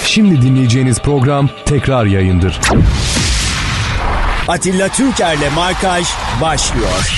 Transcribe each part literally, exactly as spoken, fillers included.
Şimdi dinleyeceğiniz program tekrar yayındır. Atilla Türker'le Markaj başlıyor.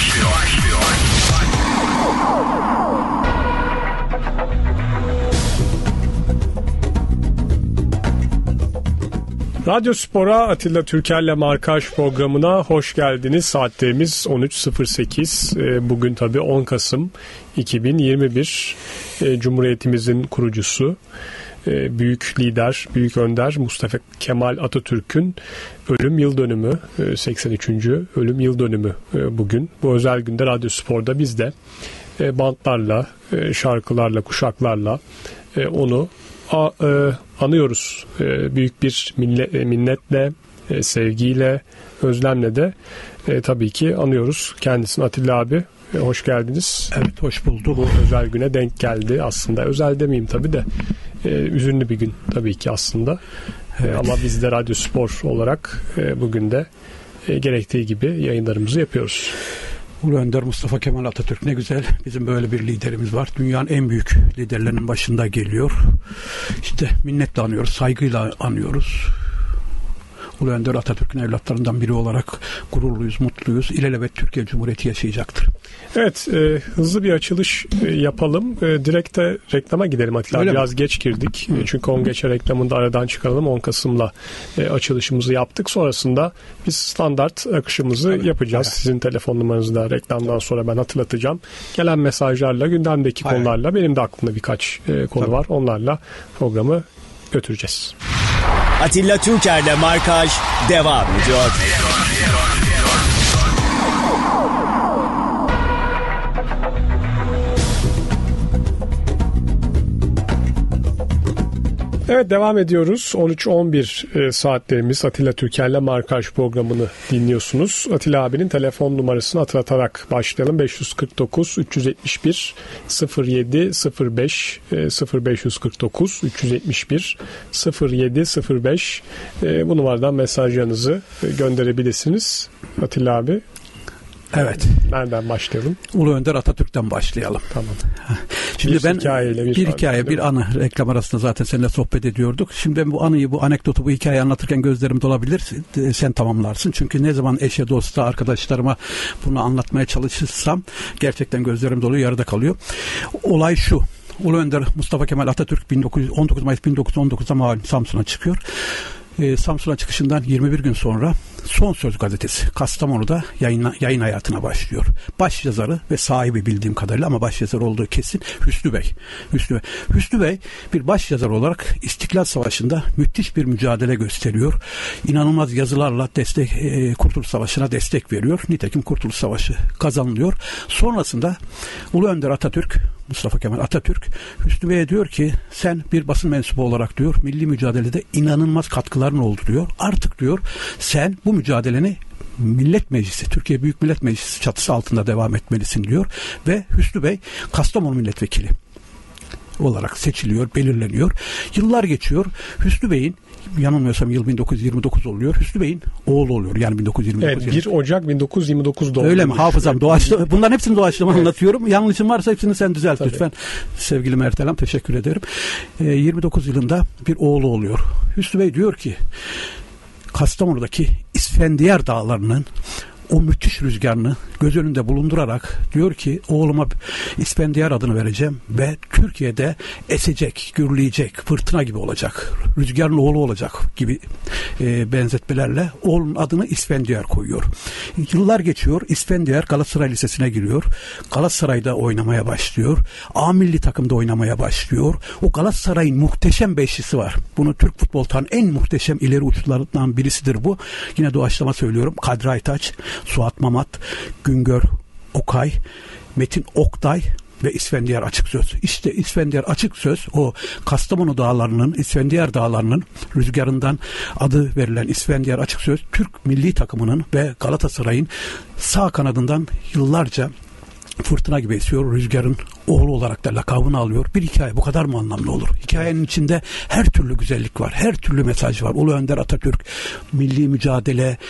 Radyo Spor'a Atilla Türker'le Markaj programına hoş geldiniz. Saatlerimiz on üç sıfır sekiz. Bugün tabii on Kasım iki bin yirmi bir. Cumhuriyetimizin kurucusu, büyük lider, büyük önder Mustafa Kemal Atatürk'ün ölüm yıl dönümü, seksen üçüncü ölüm yıl dönümü bugün. Bu özel günde Radyo Spor'da biz de bantlarla, şarkılarla, kuşaklarla onu anıyoruz. Büyük bir minnetle, sevgiyle, özlemle de tabii ki anıyoruz kendisini. Atilla abi, hoş geldiniz. Evet, hoş bulduk. Bu özel güne denk geldi aslında. Özel demeyeyim tabii de. Üzünlü bir gün tabii ki aslında. Evet. Ama biz de Radyo Spor olarak bugün de gerektiği gibi yayınlarımızı yapıyoruz. Ulu Önder Mustafa Kemal Atatürk, ne güzel. Bizim böyle bir liderimiz var. Dünyanın en büyük liderlerinin başında geliyor. İşte minnetle anıyoruz, saygıyla anıyoruz. Ulu Önder Atatürk'ün evlatlarından biri olarak gururluyuz, mutluyuz. İlelebet Türkiye Cumhuriyeti yaşayacaktır. Evet, e, hızlı bir açılış e, yapalım. E, direkt de reklama gidelim Atilla. Öyle Biraz mi? geç girdik. E, çünkü on geçe reklamında aradan çıkaralım. on Kasım'la e, açılışımızı yaptık. Sonrasında biz standart akışımızı evet, yapacağız. Evet. Sizin telefon numaranızı da reklamdan sonra ben hatırlatacağım. Gelen mesajlarla, gündemdeki Hayır. konularla, benim de aklımda birkaç e, konu Tabii. var. Onlarla programı götüreceğiz. Atilla Türker'le Markaj devam ediyor. Evet, devam ediyoruz. on üç on bir e, saatlerimiz Atilla Türker'le Markaj programını dinliyorsunuz. Atilla abinin telefon numarasını hatırlatarak başlayalım. beş yüz kırk dokuz üç yüz yetmiş bir sıfır yedi sıfır beş e, sıfır beş yüz kırk dokuz üç yüz yetmiş bir sıfır yedi sıfır beş e, bu numaradan mesajlarınızı e, gönderebilirsiniz. Atilla abi. Evet. Nereden başlayalım? Ulu Önder Atatürk'ten başlayalım. Tamam. Şimdi bir ben hikayeyle bir, bir hikaye, bir anı, reklam arasında zaten seninle sohbet ediyorduk. Şimdi ben bu anıyı, bu anekdotu, bu hikayeyi anlatırken gözlerim dolabilir. Sen tamamlarsın. Çünkü ne zaman eşe, dosta, arkadaşlarıma bunu anlatmaya çalışırsam gerçekten gözlerim doluyor, yarıda kalıyor. Olay şu. Ulu Önder Mustafa Kemal Atatürk on dokuz Mayıs bin dokuz yüz on dokuzda malum Samsun'a çıkıyor. Ee, Samsun'a çıkışından yirmi bir gün sonra Son Söz gazetesi Kastamonu'da yayın, yayın hayatına başlıyor. Baş yazarı ve sahibi bildiğim kadarıyla, ama baş yazar olduğu kesin, Hüsnü Bey. Hüsnü Bey. Hüsnü Bey bir baş yazar olarak İstiklal Savaşı'nda müthiş bir mücadele gösteriyor. İnanılmaz yazılarla destek, e, Kurtuluş Savaşı'na destek veriyor. Nitekim Kurtuluş Savaşı kazanılıyor. Sonrasında Ulu Önder Atatürk, Mustafa Kemal Atatürk, Hüsnü Bey'e diyor ki, sen bir basın mensubu olarak diyor, milli mücadelede inanılmaz katkıların oldu diyor. Artık diyor, sen bu mücadeleni Millet Meclisi, Türkiye Büyük Millet Meclisi çatısı altında devam etmelisin diyor. Ve Hüsnü Bey Kastamonu milletvekili olarak seçiliyor, belirleniyor. Yıllar geçiyor. Hüsnü Bey'in, yanılmıyorsam yıl bin dokuz yüz yirmi dokuz oluyor. Hüsnü Bey'in oğlu oluyor. Yani bin dokuz yüz yirmi dokuz. Evet, bir Ocak bin dokuz yüz yirmi dokuz doğumlu. Öyle mi? Hafızam doğaçlı. Bunların hepsini doğaçlama evet. anlatıyorum. Yanlışım varsa hepsini sen düzelt Tabii. lütfen. Sevgili Mert Elem, teşekkür ederim. Ee, yirmi dokuz yılında bir oğlu oluyor. Hüsnü Bey diyor ki, Kastamonu'daki İsfendiyar dağlarının o müthiş rüzgarını göz önünde bulundurarak diyor ki, oğluma İsfendiyar adını vereceğim ve Türkiye'de esecek, gürleyecek, fırtına gibi olacak, rüzgarın oğlu olacak gibi e, benzetmelerle oğlunun adını İsfendiyar koyuyor. Yıllar geçiyor. İsfendiyar Galatasaray Lisesi'ne giriyor. Galatasaray'da oynamaya başlıyor. A milli takımda oynamaya başlıyor. O Galatasaray'ın muhteşem beşlisi var. Bunu Türk futbol tarihinin en muhteşem ileri uçlarından birisidir bu. Yine doğaçlama söylüyorum. Kadri Aytaç, Suat Mamat, Güngör Okay, Metin Oktay ve İsfendiyar Açıksöz. İşte İsfendiyar Açıksöz, o Kastamonu dağlarının, İsfendiyar dağlarının rüzgarından adı verilen İsfendiyar Açıksöz, Türk milli takımının ve Galatasaray'ın sağ kanadından yıllarca fırtına gibi esiyor, rüzgarın oğlu olarak da lakabını alıyor. Bir hikaye bu kadar mı anlamlı olur? Hikayenin içinde her türlü güzellik var, her türlü mesaj var. Ulu Önder Atatürk, milli mücadele,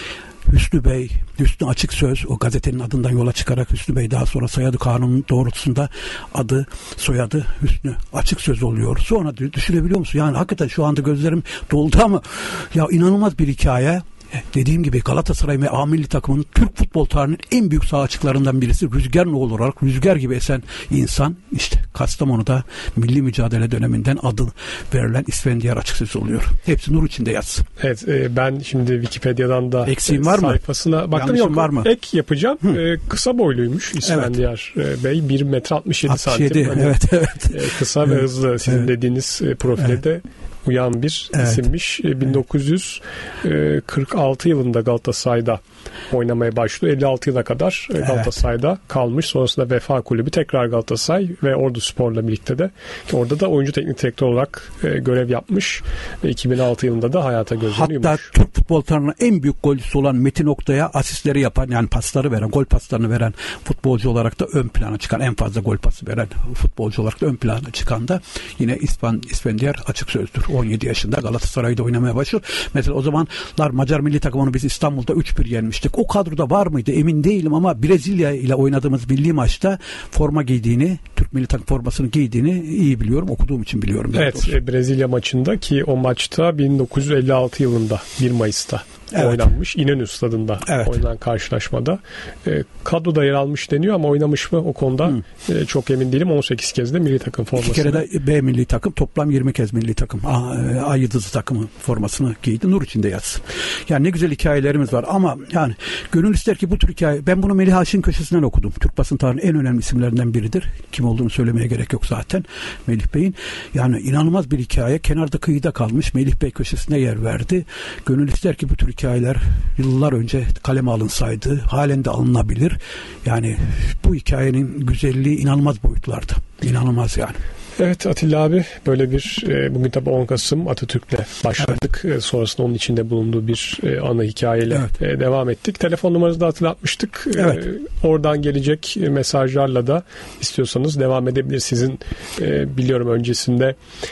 Hüsnü Bey, Hüsnü Açıksöz, o gazetenin adından yola çıkarak Hüsnü Bey daha sonra soyadı kanunun doğrultusunda adı, soyadı Hüsnü Açıksöz oluyor. Sonra düşünebiliyor musun? Yani hakikaten şu anda gözlerim doldu ama ya inanılmaz bir hikaye. Dediğim gibi Galatasaray ve A milli takımının Türk futbol tarihinin en büyük sağ açıklarından birisi Rüzgar Nol olarak rüzgar gibi esen insan işte Kastamonu'da milli mücadele döneminden adı verilen İsfendiyar Açıksöz oluyor. Hepsi nur içinde yatsın. Evet, e, ben şimdi Wikipedia'dan da eksiğim e, var mı? sayfasına baktım. Yanlışım yok var mı? Ek yapacağım. E, kısa boyluymuş İsfendiyar evet. Bey. bir metre altmış yedi santim. Hani, evet evet. E, kısa evet. ve hızlı sizin evet. dediğiniz e, profile evet. de uyan bir evet. isimmiş. bin dokuz yüz kırk altı yılında Galatasaray'da oynamaya başlıyor. elli altı yıla kadar evet. Galatasaray'da kalmış. Sonrasında Vefa Kulübü, tekrar Galatasaray ve Orduspor'la birlikte de orada da oyuncu teknik direktör olarak görev yapmış ve iki bin altı yılında da hayata gözlerini yummuş. Hatta Türk futbol tarihinin en büyük golcüsü olan Metin Oktay'a asistleri yapan, yani pasları veren, gol paslarını veren futbolcu olarak da ön plana çıkan, en fazla gol pası veren futbolcu olarak da ön plana çıkan da yine İspan, İsfendiyar Açıksöz'dür. on yedi yaşında Galatasaray'da oynamaya başlıyor. Mesela o zamanlar Macar milli takımını biz İstanbul'da üç bir yenmiştik. O kadroda var mıydı emin değilim ama Brezilya ile oynadığımız milli maçta forma giydiğini, Türk milli takım formasını giydiğini iyi biliyorum. Okuduğum için biliyorum. Evet, doğrusu. Brezilya maçında, ki o maçta bin dokuz yüz elli altı yılında bir Mayıs'ta evet. oynanmış. İnönü Stadı'nda evet. oynanan karşılaşmada. E, kadroda yer almış deniyor ama oynamış mı o konuda e, çok emin değilim. on sekiz kez de milli takım formasını. İki kere de B milli takım, toplam yirmi kez milli takım. A, e, Ay Yıldızı takımı formasını giydi. Nur içinde yatsın. Yani ne güzel hikayelerimiz var ama yani gönül ister ki bu tür hikaye, ben bunu Melih Aşık'ın köşesinden okudum. Türk basın tarihinin en önemli isimlerinden biridir. Kim olduğunu söylemeye gerek yok zaten Melih Bey'in. Yani inanılmaz bir hikaye. Kenarda, kıyıda kalmış. Melih Bey köşesine yer verdi. Gönül ister ki bu tür hikayeler yıllar önce kaleme alınsaydı, halen de alınabilir. Yani bu hikayenin güzelliği inanılmaz boyutlarda. İnanılmaz yani. Evet Atilla abi, böyle bir e, bugün tabi on Kasım Atatürk'le başladık. Evet. E, sonrasında onun içinde bulunduğu bir e, ana hikayeyle evet. e, devam ettik. Telefon numaranızı da hatırlatmıştık. Evet. E, oradan gelecek mesajlarla da istiyorsanız devam edebilir. Sizin e, biliyorum öncesinde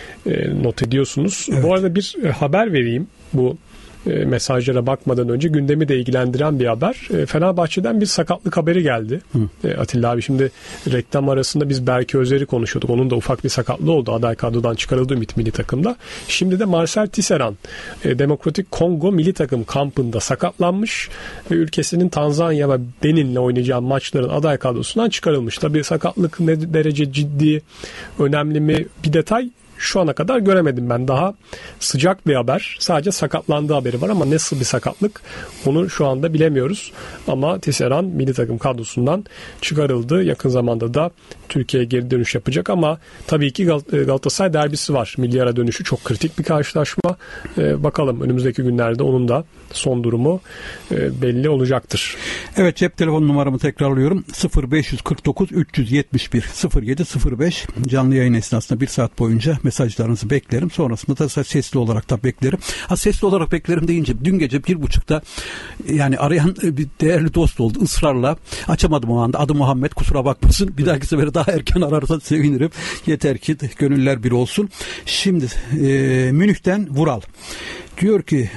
e, not ediyorsunuz. Evet. Bu arada bir e, haber vereyim. Bu mesajlara bakmadan önce gündemi de ilgilendiren bir haber. Fenerbahçe'den bir sakatlık haberi geldi. Hı. Atilla abi, şimdi reklam arasında biz Berke Özer'i konuşuyorduk. Onun da ufak bir sakatlığı oldu. Aday kadrodan çıkarıldı Ümit milli takımda. Şimdi de Marcel Tisserand Demokratik Kongo milli takım kampında sakatlanmış ve ülkesinin Tanzanya ve Benin'le oynayacağı maçların aday kadrosundan çıkarılmış. Tabii sakatlık ne derece ciddi, önemli mi, bir detay şu ana kadar göremedim ben. Daha sıcak bir haber. Sadece sakatlandığı haberi var ama nasıl bir sakatlık onu şu anda bilemiyoruz. Ama Tisserand milli takım kadrosundan çıkarıldı. Yakın zamanda da Türkiye'ye geri dönüş yapacak ama tabii ki Gal- Galatasaray derbisi var. Milli ara dönüşü çok kritik bir karşılaşma. Ee, bakalım önümüzdeki günlerde onun da son durumu e, belli olacaktır. Evet, cep telefon numaramı tekrarlıyorum. sıfır beş kırk dokuz üç yüz yetmiş bir sıfır yedi sıfır beş. Canlı yayın esnasında bir saat boyunca mesajlarınızı beklerim. Sonrasında da sesli olarak da beklerim. Ha, sesli olarak beklerim deyince dün gece bir buçukta yani arayan bir değerli dost oldu. Israrla açamadım o anda. Adı Muhammed, kusura bakmasın. Bir dahaki sefere daha erken ararsan sevinirim. Yeter ki gönüller bir olsun. Şimdi e, Münih'ten Vural diyor ki,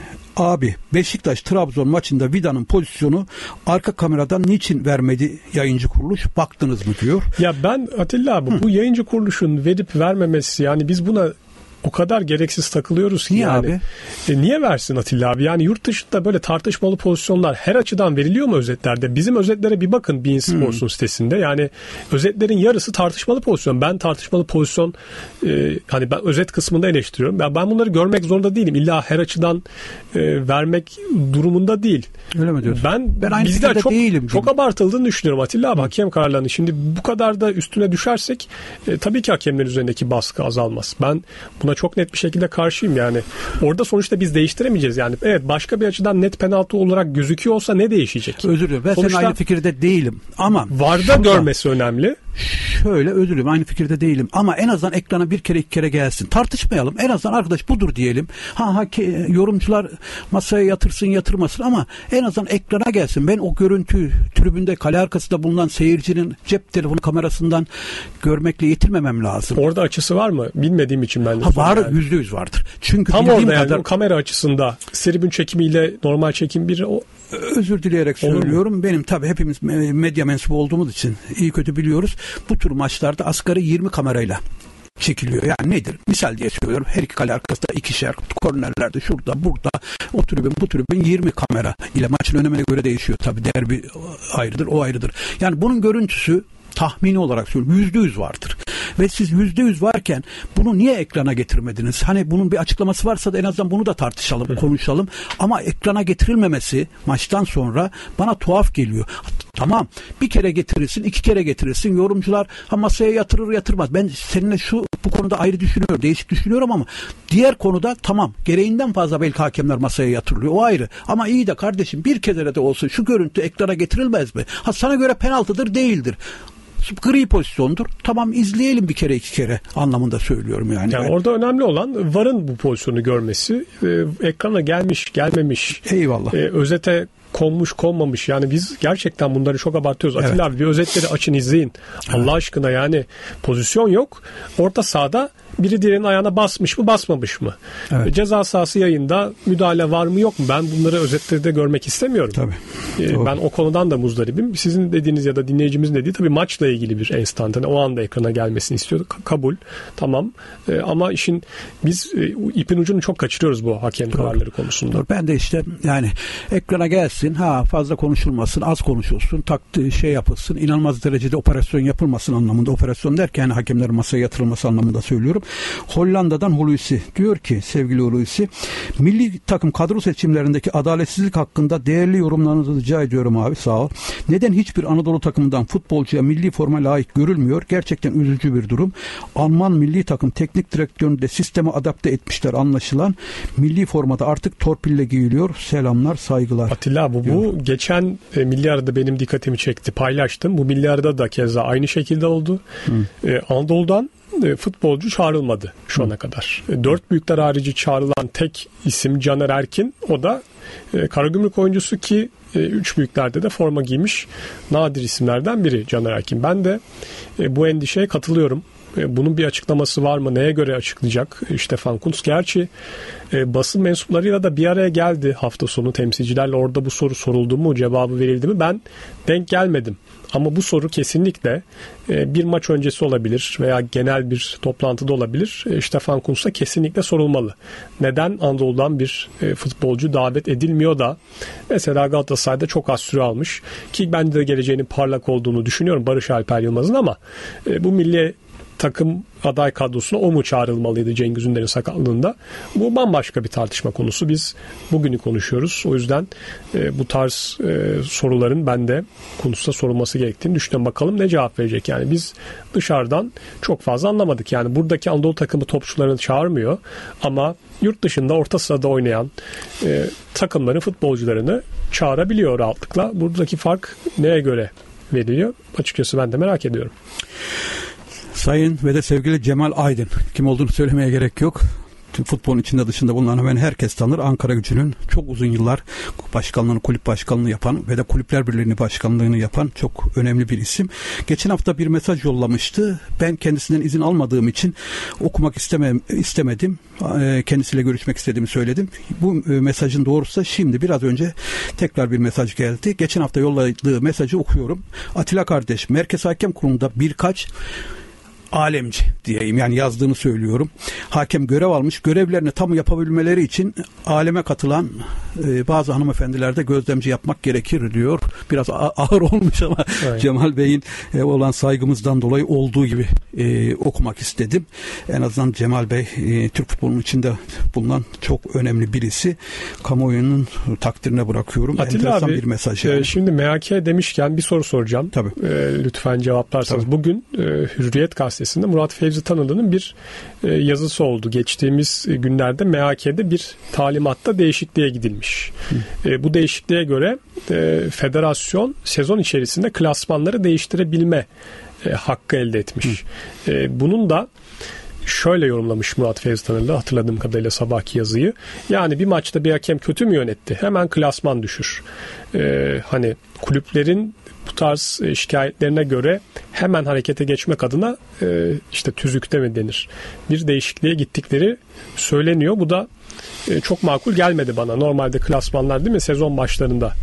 abi Beşiktaş-Trabzon maçında Vida'nın pozisyonu arka kameradan niçin vermedi yayıncı kuruluş? Baktınız mı diyor. Ya ben Atilla abi, Hı. bu yayıncı kuruluşun verip vermemesi, yani biz buna o kadar gereksiz takılıyoruz ki. Niye yani. abi? E niye versin Atilla abi? Yani yurt dışında böyle tartışmalı pozisyonlar her açıdan veriliyor mu özetlerde? Bizim özetlere bir bakın Bein Sports'un hmm. sitesinde. Yani özetlerin yarısı tartışmalı pozisyon. Ben tartışmalı pozisyon e, hani ben özet kısmında eleştiriyorum. Ben, ben bunları görmek zorunda değilim. İlla her açıdan e, vermek durumunda değil. Öyle mi diyorsun? Ben, ben aynı bizler çok, değilim. Çok abartıldığını düşünüyorum Atilla abi, hakem kararlarını. Şimdi bu kadar da üstüne düşersek e, tabii ki hakemlerin üzerindeki baskı azalmaz. Ben buna çok net bir şekilde karşıyım yani. Orada sonuçta biz değiştiremeyeceğiz yani. Evet, başka bir açıdan net penaltı olarak gözüküyor olsa ne değişecek? Özür dilerim. Ben sonuçta senin aynı fikirde değilim. Ama VAR'da görmesi önemli. Şöyle, özür dilerim, aynı fikirde değilim. Ama en azından ekrana bir kere iki kere gelsin. Tartışmayalım. En azından arkadaş budur diyelim. Ha, ha ke, yorumcular masaya yatırsın yatırmasın ama en azından ekrana gelsin. Ben o görüntüyü tribünde, kale arkasında bulunan seyircinin cep telefonu kamerasından görmekle yetinmemem lazım. Orada açısı var mı? Bilmediğim için ben de. Ha, var, yüzde yüz vardır. Çünkü tam orada kadar... yani o kamera açısında tribün çekimiyle normal çekim bir o Özür dileyerek Olur söylüyorum. mu? Benim tabii hepimiz medya mensubu olduğumuz için iyi kötü biliyoruz. Bu tür maçlarda asgari yirmi kamerayla çekiliyor. Yani nedir? Misal diye söylüyorum. Her iki kale arkasında ikişer, kornerlerde şurada, burada, o tribün, bu tribün yirmi kamera ile maçın önemine göre değişiyor. Tabii derbi ayrıdır, o ayrıdır. Yani bunun görüntüsü tahmini olarak söylüyorum yüzde yüz vardır. Ve siz yüzde yüz varken bunu niye ekrana getirmediniz? Hani bunun bir açıklaması varsa da en azından bunu da tartışalım, evet. konuşalım. Ama ekrana getirilmemesi maçtan sonra bana tuhaf geliyor. Tamam, bir kere getirirsin, iki kere getirirsin. Yorumcular ha masaya yatırır yatırmaz. Ben seninle şu bu konuda ayrı düşünüyorum, değişik düşünüyorum ama diğer konuda tamam, gereğinden fazla belki hakemler masaya yatırılıyor. O ayrı. Ama iyi de kardeşim bir kere de olsun şu görüntü ekrana getirilmez mi? Ha sana göre penaltıdır, değildir. Gri pozisyondur. Tamam izleyelim bir kere iki kere anlamında söylüyorum yani. Yani orada önemli olan V A R'ın bu pozisyonu görmesi. Ee, ekrana gelmiş gelmemiş. Eyvallah. E, özete konmuş konmamış. Yani biz gerçekten bunları çok abartıyoruz. Evet. Atilla abi bir özetleri açın izleyin. Allah evet. aşkına yani pozisyon yok. Orta sahada biri diğerinin ayağına basmış mı basmamış mı? Evet. Ceza sahası yayında müdahale var mı yok mu? Ben bunları özetlerde görmek istemiyorum. Tabii. Ee, ben o konudan da muzdaribim. Sizin dediğiniz ya da dinleyicimizin dediği tabii maçla ilgili bir enstantane. O anda ekrana gelmesini istiyorduk. Kabul. Tamam. Ee, ama işin biz e, ipin ucunu çok kaçırıyoruz bu hakem Doğru. kararları konusunda. Doğru. Ben de işte yani ekrana gelsin, ha fazla konuşulmasın, az konuşulsun, taktığı şey yapılsın, inanılmaz derecede operasyon yapılmasın anlamında. Operasyon derken hakemlerin masaya yatırılması anlamında söylüyorum. Hollanda'dan Hulusi diyor ki, sevgili Hulusi, milli takım kadro seçimlerindeki adaletsizlik hakkında değerli yorumlarınızı rica ediyorum abi, sağ ol. Neden hiçbir Anadolu takımından futbolcuya milli forma layık görülmüyor? Gerçekten üzücü bir durum. Alman milli takım teknik direktörünü de sisteme adapte etmişler anlaşılan. Milli formada artık torpille giyiliyor. Selamlar, saygılar. Atilla bu, bu geçen e, milli arada benim dikkatimi çekti. Paylaştım. Bu milli arada da keza aynı şekilde oldu. E, Anadolu'dan futbolcu çağrılmadı şu ana kadar. Dört büyükler harici çağrılan tek isim Caner Erkin. O da e, Karagümrük oyuncusu ki e, üç büyüklerde de forma giymiş nadir isimlerden biri Caner Erkin. Ben de e, bu endişeye katılıyorum. E, bunun bir açıklaması var mı? Neye göre açıklayacak e, Stefan Kuntz? Gerçi e, basın mensuplarıyla da bir araya geldi hafta sonu temsilcilerle. Orada bu soru soruldu mu? Cevabı verildi mi? Ben denk gelmedim. Ama bu soru kesinlikle e, bir maç öncesi olabilir veya genel bir toplantıda olabilir. E, Stefan Kuntz'a kesinlikle sorulmalı. Neden Anadolu'dan bir e, futbolcu davet edilmiyor da mesela Galatasaray'da çok az süre almış ki ben de geleceğinin parlak olduğunu düşünüyorum Barış Alper Yılmaz'ın ama e, bu milli takım aday kadrosuna o mu çağrılmalıydı Cengiz Ünder'in sakatlığında? Bu bambaşka bir tartışma konusu. Biz bugünü konuşuyoruz. O yüzden e, bu tarz e, soruların ben de konusunda sorulması gerektiğini düşünüyorum. Bakalım ne cevap verecek? Yani biz dışarıdan çok fazla anlamadık. Yani buradaki Anadolu takımı topçularını çağırmıyor ama yurt dışında orta sahada oynayan e, takımların futbolcularını çağırabiliyor rahatlıkla. Buradaki fark neye göre veriliyor? Açıkçası ben de merak ediyorum. Sayın ve de sevgili Cemal Aydın, kim olduğunu söylemeye gerek yok. Futbolun içinde dışında bulunan hemen herkes tanır. Ankaragücü'nün çok uzun yıllar başkanlığını, kulüp başkanlığını yapan ve de Kulüpler Birliği'nin başkanlığını yapan çok önemli bir isim. Geçen hafta bir mesaj yollamıştı. Ben kendisinden izin almadığım için okumak istemem, istemedim. Kendisiyle görüşmek istediğimi söyledim. Bu mesajın doğrusu şimdi biraz önce tekrar bir mesaj geldi. Geçen hafta yolladığı mesajı okuyorum. Atilla kardeş, Merkez Hakem Kurulu'nda birkaç alemci diyeyim, yani yazdığını söylüyorum. Hakem görev almış, görevlerini tam yapabilmeleri için aleme katılan e, bazı hanımefendilerde gözlemci yapmak gerekir diyor. Biraz a- ağır olmuş ama evet. Cemal Bey'in e, olan saygımızdan dolayı olduğu gibi e, okumak istedim. En azından Cemal Bey e, Türk futbolunun içinde bulunan çok önemli birisi. Kamuoyunun takdirine bırakıyorum. Atilla Enteresan abi, bir mesaj. Yani. E, şimdi M H K demişken bir soru soracağım. Tabii. E, lütfen cevaplarsanız. Tabii. Bugün e, Hürriyet Gazetesi'nde Murat Fevzi Tanrı'nın bir e, yazısı oldu. Geçtiğimiz günlerde M H K'de bir talimatta değişikliğe gidilmiş. E, bu değişikliğe göre e, federasyon sezon içerisinde klasmanları değiştirebilme e, hakkı elde etmiş. E, bunun da şöyle yorumlamış Murat Fevzi Tanrı, hatırladığım kadarıyla sabahki yazıyı. Yani bir maçta bir hakem kötü mü yönetti? Hemen klasman düşür. Ee, hani kulüplerin bu tarz e, şikayetlerine göre hemen harekete geçmek adına e, işte tüzükte mi denir? Bir değişikliğe gittikleri söyleniyor. Bu da e, çok makul gelmedi bana. Normalde klasmanlar değil mi? Sezon başlarında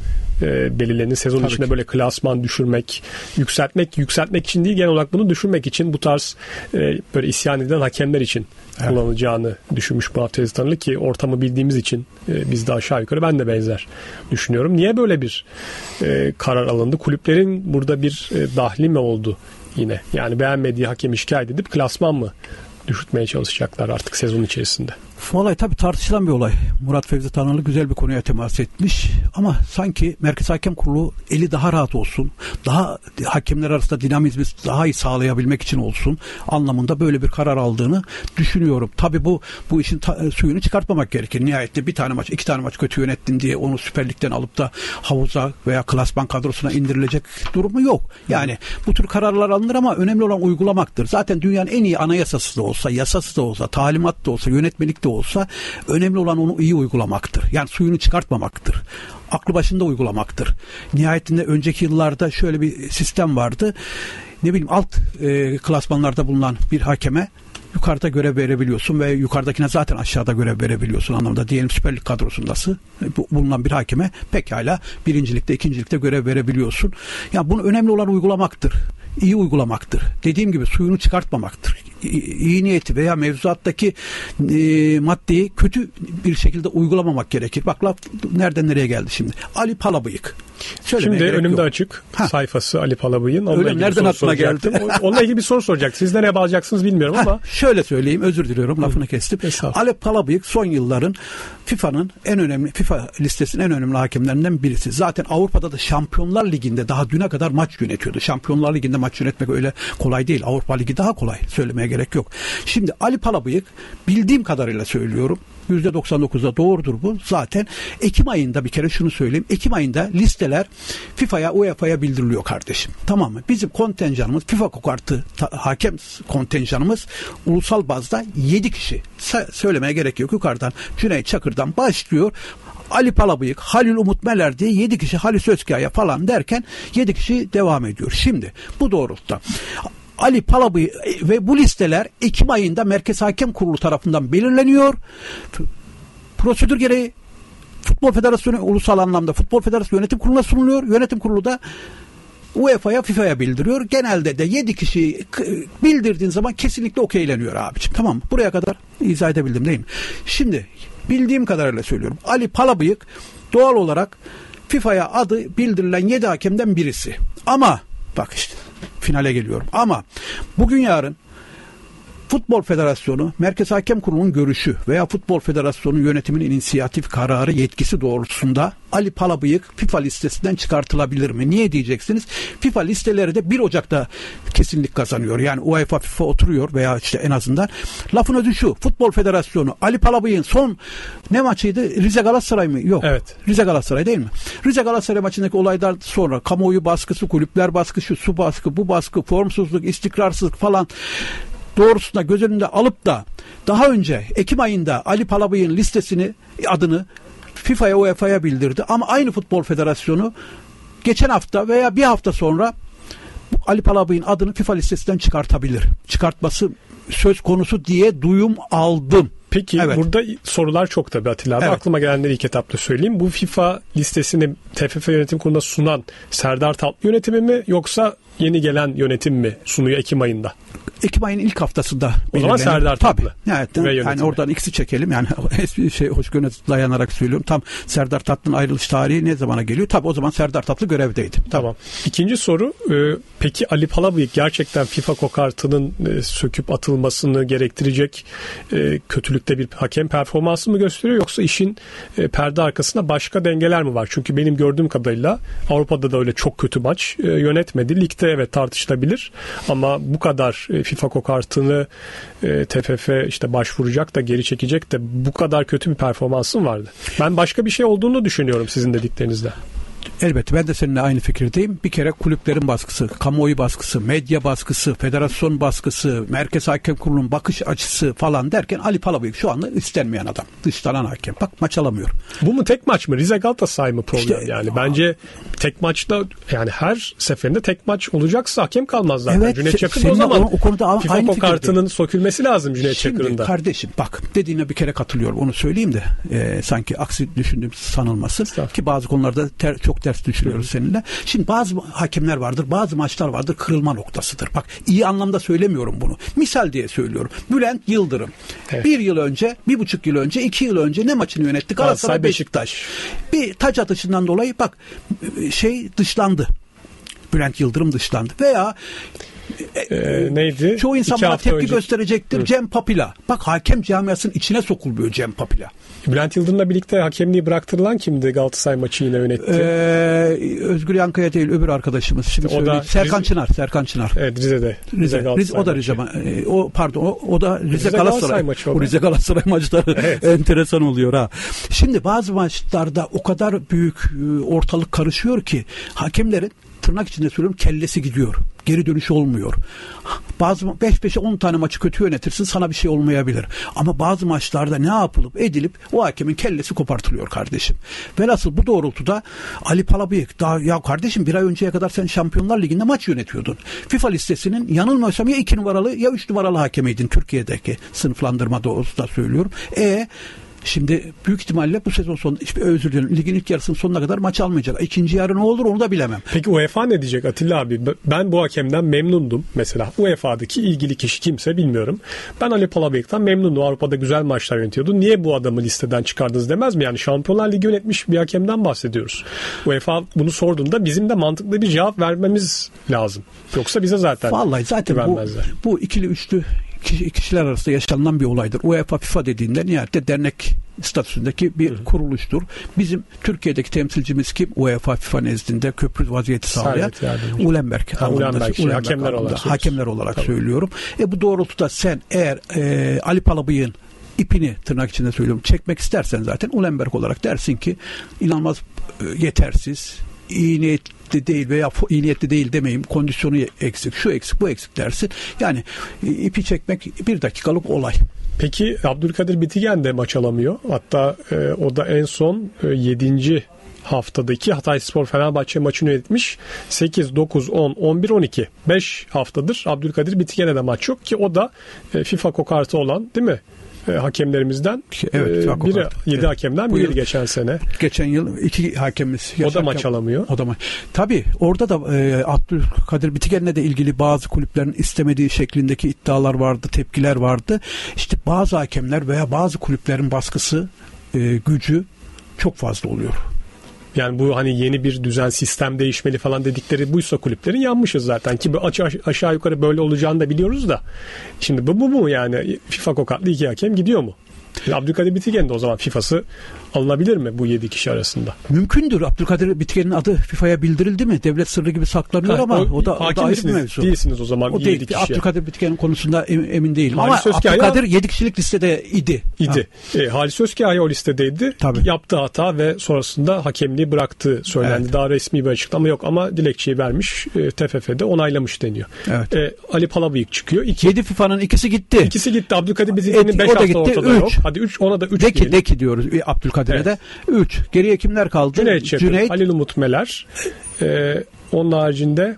e, belirlenir. Sezon Tabii içinde ki. böyle klasman düşürmek, yükseltmek, yükseltmek için değil, genel olarak bunu düşürmek için bu tarz e, böyle isyan eden hakemler için Evet. kullanılacağını düşünmüş bu hafta Tezi Tanrılı ki ortamı bildiğimiz için e, biz de aşağı yukarı ben de benzer düşünüyorum. Niye böyle bir e, karar alındı? Kulüplerin burada bir e, dahli mi oldu yine? Yani beğenmediği hakemi şikayet edip klasman mı düşürtmeye çalışacaklar artık sezon içerisinde? Olay tabii tartışılan bir olay. Murat Fevzi Tanrılı güzel bir konuya temas etmiş. Ama sanki Merkez Hakem Kurulu eli daha rahat olsun, daha hakemler arasında dinamizmi daha iyi sağlayabilmek için olsun anlamında böyle bir karar aldığını düşünüyorum. Tabii bu bu işin ta, suyunu çıkartmamak gerekir. Nihayetinde bir tane maç, iki tane maç kötü yönettin diye onu Süper Lig'den alıp da havuza veya klasman kadrosuna indirilecek durumu yok. Yani bu tür kararlar alınır ama önemli olan uygulamaktır. Zaten dünyanın en iyi anayasası da olsa, yasası da olsa, talimat da olsa, yönetmelik de olsa önemli olan onu iyi uygulamaktır. Yani suyunu çıkartmamaktır. Aklı başında uygulamaktır. Nihayetinde önceki yıllarda şöyle bir sistem vardı. Ne bileyim alt e, klasmanlarda bulunan bir hakeme yukarıda görev verebiliyorsun ve yukarıdakine zaten aşağıda görev verebiliyorsun anlamda. Diyelim Süper Lig kadrosundası bulunan bir hakeme pekala birincilikte, ikincilikte görev verebiliyorsun. Yani bunu önemli olan uygulamaktır. İyi uygulamaktır. Dediğim gibi suyunu çıkartmamaktır. İyi niyeti veya mevzuattaki e, maddeyi kötü bir şekilde uygulamamak gerekir. Bak laf nereden nereye geldi şimdi. Ali Palabıyık. Söylemeye şimdi önümde yok. Açık ha. sayfası Ali Palabıyık'ın. Öyle nereden aklına geldi? Onunla ilgili bir soru soracak. Siz nereye bağlayacaksınız bilmiyorum ama. Ha, şöyle söyleyeyim, özür diliyorum, lafını kestim. Ali Palabıyık son yılların FIFA'nın en önemli, FIFA listesinin en önemli hakemlerinden birisi. Zaten Avrupa'da da Şampiyonlar Ligi'nde daha düne kadar maç yönetiyordu. Şampiyonlar Ligi'nde maç yönetmek öyle kolay değil. Avrupa Ligi daha kolay. Söylemeye gerek yok. Şimdi Ali Palabıyık bildiğim kadarıyla söylüyorum. yüzde doksan dokuzda doğrudur bu. Zaten Ekim ayında bir kere şunu söyleyeyim. Ekim ayında listeler FIFA'ya, U E F A'ya bildiriliyor kardeşim. Tamam mı? Bizim kontenjanımız, FIFA kokartı ta, hakem kontenjanımız ulusal bazda yedi kişi. Sa- söylemeye gerek yok. Yukarıdan Cüneyt Çakır'dan başlıyor. Ali Palabıyık, Halil Umut Meler diye yedi kişi, Halis Özkaya falan derken yedi kişi devam ediyor. Şimdi bu doğrultuda Ali Palabıyık ve bu listeler Ekim ayında Merkez Hakem Kurulu tarafından belirleniyor. Prosedür gereği Futbol Federasyonu ulusal anlamda Futbol Federasyonu Yönetim Kurulu'na sunuluyor. Yönetim Kurulu da U E F A'ya, FIFA'ya bildiriyor. Genelde de yedi kişi bildirdiğin zaman kesinlikle okeyleniyor abiciğim. Tamam mı? Buraya kadar izah edebildim değil mi? Şimdi bildiğim kadarıyla söylüyorum. Ali Palabıyık doğal olarak FIFA'ya adı bildirilen yedi hakemden birisi. Ama bak işte finale geliyorum. Ama bugün yarın Futbol Federasyonu, Merkez Hakem Kurulu'nun görüşü veya Futbol Federasyonu yönetiminin inisiyatif kararı yetkisi doğrultusunda Ali Palabıyık FIFA listesinden çıkartılabilir mi? Niye diyeceksiniz? FIFA listeleri de bir Ocak'ta kesinlik kazanıyor. Yani UEFA, FIFA oturuyor veya işte en azından. Lafın özü şu. Futbol Federasyonu Ali Palabıyık'ın son ne maçıydı? Rize Galatasaray mı? Yok. Evet. Rize Galatasaray değil mi? Rize Galatasaray maçındaki olaylar sonra kamuoyu baskısı, kulüpler baskısı, su baskı, bu baskı, formsuzluk, istikrarsızlık falan doğrusunda göz önünde alıp da daha önce Ekim ayında Ali Palabıyık'ın listesini, adını FIFA'ya, U E F A'ya bildirdi. Ama aynı Futbol Federasyonu geçen hafta veya bir hafta sonra Ali Palabıyık'ın adını FIFA listesinden çıkartabilir. Çıkartması söz konusu diye duyum aldım. Peki evet. Burada sorular çok tabii Atilla abi. Evet. Aklıma gelenleri ilk etapta söyleyeyim. Bu FIFA listesini T F F Yönetim Kurulu'na sunan Serdar Tatlı yönetimi mi yoksa yeni gelen yönetim mi sunuyor Ekim ayında? Ekim ayının ilk haftasında. O zaman Serdar Tatlı. Evet, yani oradan ikisi çekelim. Yani eski şey hoşgörüne dayanarak söylüyorum. Tam Serdar Tatlı'nın ayrılış tarihi ne zamana geliyor? Tabii o zaman Serdar Tatlı görevdeydi. Tamam. İkinci soru. E, peki Ali Palabıyık gerçekten FIFA kokartının e, söküp atılmasını gerektirecek e, kötülükte bir hakem performansı mı gösteriyor yoksa işin e, perde arkasında başka dengeler mi var? Çünkü benim gördüğüm kadarıyla Avrupa'da da öyle çok kötü maç e, yönetmedi. Ligde evet tartışılabilir ama bu kadar e, FIFA kokartını e, T F F işte başvuracak da geri çekecek de bu kadar kötü bir performansın vardı. Ben başka bir şey olduğunu düşünüyorum sizin dediklerinizde. Elbette ben de seninle aynı fikirdeyim. Bir kere kulüplerin baskısı, kamuoyu baskısı, medya baskısı, federasyon baskısı, Merkez Hakem Kurulu'nun bakış açısı falan derken Ali Palabıyık şu anda istenmeyen adam. Dışlanan hakem. Bak maç alamıyor. Bu mu tek maç mı? Rize Galatasaray mı problem işte, yani? Bence tek maçta yani her seferinde tek maç olacaksa hakem kalmaz zaten. Evet, Cüneyt Çakır o zaman o, o konuda FIFA kokartının sökülmesi lazım Cüneyt Şimdi, Çakır'ın da. Kardeşim bak dediğine bir kere katılıyorum. Onu söyleyeyim de e, sanki aksi düşündüğüm sanılmasın. Ki bazı konularda ter, çok çok ders düşünüyoruz seninle. Şimdi bazı hakemler vardır, bazı maçlar vardır, kırılma noktasıdır. Bak, iyi anlamda söylemiyorum bunu. Misal diye söylüyorum. Bülent Yıldırım. Evet. Bir yıl önce, bir buçuk yıl önce, iki yıl önce ne maçını yönetti? Galatasaray Beşiktaş. Bir taç atışından dolayı bak şey dışlandı. Bülent Yıldırım dışlandı. Veya Ee, neydi? çoğu insan bana tepki önce gösterecektir. Hı. Cem Papila. Bak, hakem camiasının içine sokulmuyor Cem Papila. Bülent Yıldırım'la birlikte hakemliği bıraktırılan kimdi? Galatasaray maçı yine yönetti. Ee, Özgür Yankaya değil, öbür arkadaşımız. Şimdi o da Serkan Rize, Çınar. Serkan Çınar. Evet, Rize'de. Rize, Rize, Rize o da Rize. E, o pardon, o, o da Rize, Rize Galatasaray. Galatasaray maçı o. O Rize Galatasaray maçları evet. Enteresan oluyor ha. Şimdi bazı maçlarda o kadar büyük ortalık karışıyor ki hakemlerin, tırnak içinde söylüyorum, kellesi gidiyor. Geri dönüş olmuyor. Bazı beş beşe on tane maçı kötü yönetirsin, sana bir şey olmayabilir. Ama bazı maçlarda ne yapılıp edilip o hakemin kellesi kopartılıyor kardeşim. Velhasıl bu doğrultuda Ali Palabıyık, daha ya kardeşim bir ay önceye kadar sen Şampiyonlar Ligi'nde maç yönetiyordun. FIFA listesinin yanılmıyorsam ya iki numaralı ya üç numaralı hakemeydin Türkiye'deki sınıflandırmada da söylüyorum. E Şimdi büyük ihtimalle bu sezon sonu, özür dilerim, ligin ilk yarısının sonuna kadar maç almayacak. İkinci yarı ne olur onu da bilemem. Peki UEFA ne diyecek Atilla abi? Ben bu hakemden memnundum mesela. U E F A'daki ilgili kişi kimse bilmiyorum. Ben Ali Palabıyık'tan memnundum. Avrupa'da güzel maçlar yönetiyordu. Niye bu adamı listeden çıkardınız demez mi? Yani Şampiyonlar Ligi yönetmiş bir hakemden bahsediyoruz. UEFA bunu sorduğunda bizim de mantıklı bir cevap vermemiz lazım. Yoksa bize zaten vallahi zaten bu, bu ikili üçlü kişiler arasında yaşanılan bir olaydır. UEFA FIFA dediğinde nihayette dernek statüsündeki bir Hı. kuruluştur. Bizim Türkiye'deki temsilcimiz kim? UEFA FIFA nezdinde köprü vaziyeti sağlayan Ulenberg. Ha, Ulenberg, şey, hakemler olarak, hakemler olarak tamam. söylüyorum. E bu doğrultuda sen eğer e, Ali Palabıyık'ın ipini, tırnak içinde söylüyorum, çekmek istersen zaten Ulenberg olarak dersin ki inanılmaz e, yetersiz, iyi niyetli değil veya iyi niyetli değil demeyeyim, kondisyonu eksik, şu eksik, bu eksik dersin. Yani ipi çekmek bir dakikalık olay. Peki Abdülkadir Bitigen de maç alamıyor. Hatta e, o da en son e, yedinci haftadaki Hatayspor Fenerbahçe maçını yönetmiş. sekiz, dokuz, on, on bir, on iki. beş haftadır Abdülkadir Bitigen'e de maç yok ki o da e, FIFA kokartı olan, değil mi? E, hakemlerimizden evet, e, biri yedi evet. hakemden bu biri yıl, geçen sene. Geçen yıl iki hakemimiz. O da maç alamıyor. O da maç. Tabii orada da e, Abdülkadir Bitigen'le de ilgili bazı kulüplerin istemediği şeklindeki iddialar vardı, tepkiler vardı. İşte bazı hakemler veya bazı kulüplerin baskısı, e, gücü çok fazla oluyor. Yani bu hani yeni bir düzen, sistem değişmeli falan dedikleri buysa kulüplerin yanmışız zaten. Ki aşağı, aşağı yukarı böyle olacağını da biliyoruz da. Şimdi bu bu mu yani? FIFA kokatlı iki hakem gidiyor mu? Abdülkadir Bitigen de o zaman FIFA'sı alınabilir mi bu yedi kişi arasında? Mümkündür. Abdülkadir Bitigen'in adı FIFA'ya bildirildi mi? Devlet sırrı gibi saklanıyor ha, ama o, o da, o da ayrı bir mevzu. Değilsiniz o zaman. O değil. Abdülkadir Bitigen'in konusunda emin değilim. Halis ama Abdülkadir yedi kişilik listede idi. İdi. E, Halis Özkaya o listedeydi. Tabii. Yaptığı hata ve sonrasında hakemliği bıraktığı söylendi. Evet. Daha resmi bir açıklama yok ama dilekçeyi vermiş. E, T F F'de onaylamış deniyor. Evet. E, Ali Palabıyık çıkıyor. İki. yedi FIFA'nın ikisi gitti. İkisi gitti. Abdülkadir Bitigen'in beş hafta gitti. ortada üç. Yok. Hadi üç, ona da üç Deki, diyelim. Deki diyoruz Abdülkadir'e evet. de. üç. Geriye kimler kaldı? Cüneyt Çakır, Cüneyt. Halil Umut Meler. Ee, onun haricinde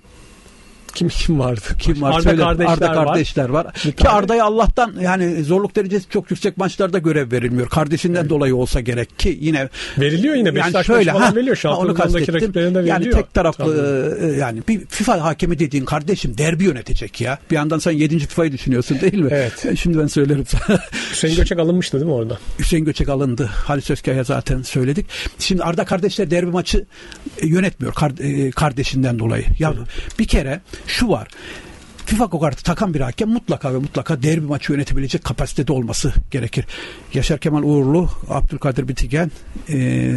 kim kim vardı? Kim var? Arda kardeşler, Arda kardeşler var. var. Ki Arda'ya Allah'tan yani zorluk derecesi çok yüksek maçlarda görev verilmiyor. Kardeşinden evet. dolayı olsa gerek ki yine veriliyor yine Beşiktaş yani falan veriliyor. Şampiyonluğundaki rakiplerine de veriliyor. Yani tek taraflı tamam. yani bir FIFA hakemi dediğin kardeşim derbi yönetecek ya. Bir yandan sen yedinci FIFA'yı düşünüyorsun değil mi? Evet. Şimdi ben söylerim sana. Hüseyin Göçek alınmıştı değil mi orada? Hüseyin Göçek alındı. Halis Özkaya zaten söyledik. Şimdi Arda kardeşler derbi maçı yönetmiyor kardeşinden dolayı. Ya Hı. bir kere şu var. FIFA kokartı takan bir hakem mutlaka ve mutlaka derbi maçı yönetebilecek kapasitede olması gerekir. Yaşar Kemal Uğurlu, Abdülkadir Bitigen ee,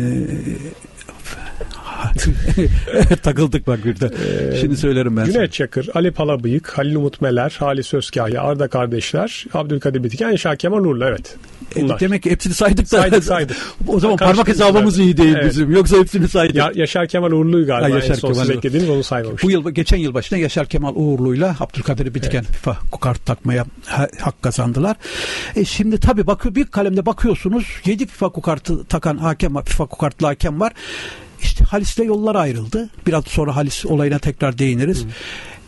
takıldık bak bir de. Ee, Şimdi söylerim ben. Cüneyt Çakır, Ali Palabıyık, Halil Umut Meler, Halis Özkaya, Arda kardeşler, Abdülkadir Bitigen, Yaşar Kemal Uğurlu evet. Bunlar. Demek ki hepsini saydık da. Saydık saydık. O zaman parmak hesabımız iyi değil evet. bizim. Yoksa hepsini saydık. Ya, Yaşar Kemal Uğurlu'yu galiba ha, Yaşar en son siz eklediğiniz onu saymamıştık. Bu yıl, geçen yıl başında Yaşar Kemal Uğurlu'yla Abdülkadir Bitigen evet. FIFA kart takmaya ha, hak kazandılar. E şimdi tabii bakıyor, bir kalemde bakıyorsunuz yedi FIFA kartı takan hakem var. FIFA kartlı hakem var. İşte Halis'le yollar ayrıldı. Biraz sonra Halis olayına tekrar değiniriz. Hı.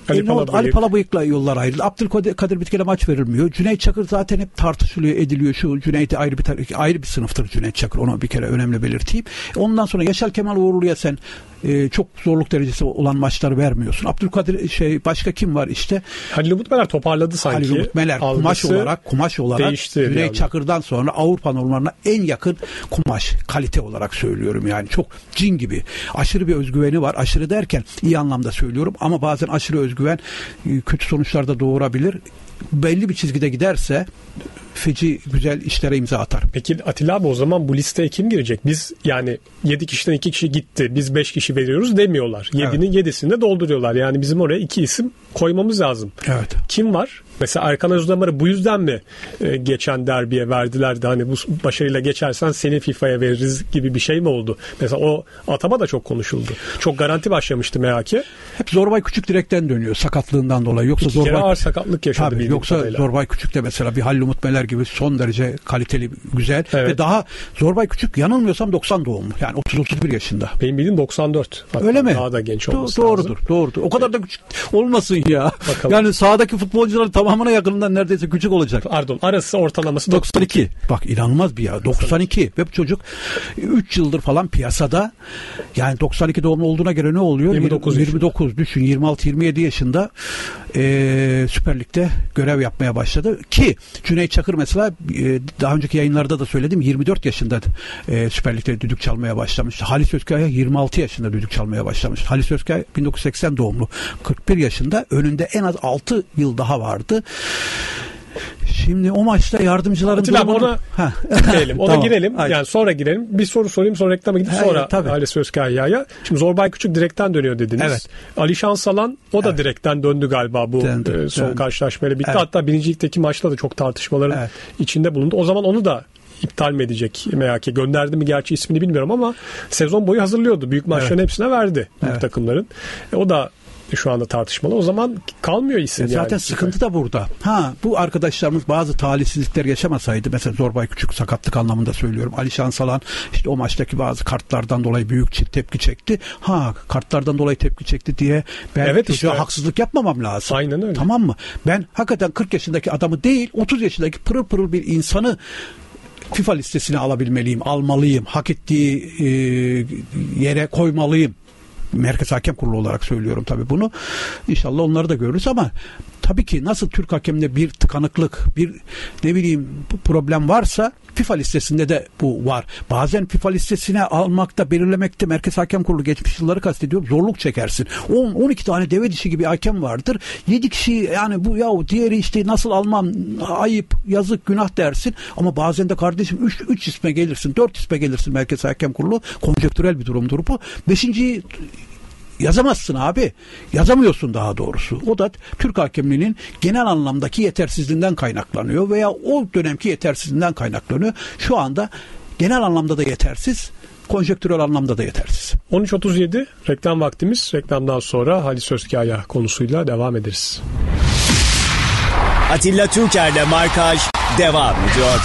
Ali e, ne oldu? Palabıyık. Ali Palabıyık'la yollar ayrıldı. Abdülkadir Bitkel'e maç verilmiyor. Cüneyt Çakır zaten hep tartışılıyor, ediliyor. Şu Cüneyt ayrı bir tar- ayrı bir sınıftır Cüneyt Çakır. Onu bir kere önemli belirteyim. Ondan sonra Yaşar Kemal Uğurlu'ya sen e, çok zorluk derecesi olan maçlar vermiyorsun. Abdülkadir şey başka kim var işte? Halil Umut Meler toparladı sanki. Halil Umut Meler kumaş olarak kumaş olarak Cüneyt Çakır'dan sonra Avrupa normallerine en yakın kumaş kalite olarak söylüyorum yani çok cin gibi aşırı bir özgüveni var. Aşırı derken iyi anlamda söylüyorum ama bazen aşırı özgüven kötü sonuçlar da doğurabilir. Belli bir çizgide giderse feci güzel işlere imza atar. Peki Atilla abi o zaman bu listeye kim girecek? Biz yani yedi kişiden iki kişi gitti. Biz beş kişi veriyoruz demiyorlar. yedinin evet. yedisini de dolduruyorlar. Yani bizim oraya iki isim koymamız lazım. Evet. Kim var? Mesela Erkan Özdamar'ı bu yüzden mi e, geçen derbiye verdiler de hani bu başarıyla geçersen seni FIFA'ya veririz gibi bir şey mi oldu? Mesela o atama da çok konuşuldu. Çok garanti başlamıştı M H K. Hep Zorbay Küçük direkten dönüyor sakatlığından dolayı. Yoksa İki Zorbay kere ağır sakatlık yaşadı. Tabii, yoksa kadarıyla. Zorbay Küçük de mesela bir Halil Umut Meler gibi son derece kaliteli, güzel evet. ve daha Zorbay Küçük yanılmıyorsam doksan doğumlu. Yani otuz otuz bir yaşında. Benim bildiğim doksan dört. Hatta öyle mi? Daha da genç olması Do- doğrudur, lazım. Doğrudur. O kadar da küçük olmasın ya. Bakalım. Yani sahadaki futbolcuların tamamına yakınından neredeyse küçük olacak. Pardon, arası ortalaması doksan iki. Bak inanılmaz bir ya. doksan iki. Ve bu çocuk üç yıldır falan piyasada. Yani doksan iki doğumlu olduğuna göre ne oluyor? yirmi dokuz, yirmi dokuz düşün. yirmi altı yirmi yedi yaşında e, Süper Lig'de görev yapmaya başladı. Ki Cüneyt Çakır mesela e, daha önceki yayınlarda da söyledim yirmi dört yaşında e, Süper Lig'de düdük çalmaya başlamıştı. Halis Özkaya yirmi altı yaşında düdük çalmaya başlamıştı. Halis Özkaya bin dokuz yüz seksen doğumlu. kırk bir yaşında. Önünde en az altı yıl daha vardı. Şimdi o maçta yardımcıların Atilla durumunu... ona girelim. Ona tamam. girelim. Hayır. Yani sonra girelim. Bir soru sorayım sonra reklama gidip Hayır, sonra tabii. Halis Özkayya'ya. Şimdi Zorbay Küçük direkten dönüyor dediniz. Evet. Alişan Salan o da evet. direkten döndü galiba bu döndü, e, son döndü. karşılaşmayla bitti. Evet. Hatta birinci ligdeki maçta da çok tartışmaların evet. içinde bulundu. O zaman onu da iptal mi edecek M H K? Gönderdi mi gerçi ismini bilmiyorum ama sezon boyu hazırlıyordu. Büyük maçların evet. hepsine verdi büyük evet. takımların. E, o da şu anda tartışmalı. O zaman kalmıyor isim. E zaten yani. sıkıntı da burada. Ha bu arkadaşlarımız bazı talihsizlikler yaşamasaydı mesela Zorbay Küçük sakatlık anlamında söylüyorum. Alişan Salan işte o maçtaki bazı kartlardan dolayı büyük tepki çekti. Ha kartlardan dolayı tepki çekti diye ben evet, çocuğa işte. haksızlık yapmamam lazım. Aynen öyle. Tamam mı? Ben hakikaten kırk yaşındaki adamı değil otuz yaşındaki pırıl pırıl bir insanı FIFA listesine alabilmeliyim, almalıyım, hak ettiği e, yere koymalıyım. Merkez Hakem Kurulu olarak söylüyorum tabii bunu. İnşallah onları da görürüz ama tabii ki nasıl Türk hakeminde bir tıkanıklık, bir ne bileyim problem varsa FIFA listesinde de bu var. Bazen FIFA listesine almakta, belirlemekte Merkez Hakem Kurulu geçmiş yılları kastediyorum. Zorluk çekersin. on on iki tane deve dişi gibi hakem vardır. yedi kişi yani bu yahu diğeri işte nasıl almam ayıp, yazık, günah dersin. Ama bazen de kardeşim üç isme gelirsin, dört isme gelirsin Merkez Hakem Kurulu. Konjektürel bir durumdur bu. beşinciyi yazamazsın abi. Yazamıyorsun daha doğrusu. O da Türk hakemliğinin genel anlamdaki yetersizliğinden kaynaklanıyor veya o dönemki yetersizliğinden kaynaklanıyor. Şu anda genel anlamda da yetersiz, konjektürel anlamda da yetersiz. on üç otuz yedi reklam vaktimiz. Reklamdan sonra Halis Özkaya konusuyla devam ederiz. Atilla Türker'le Markaj devam ediyor.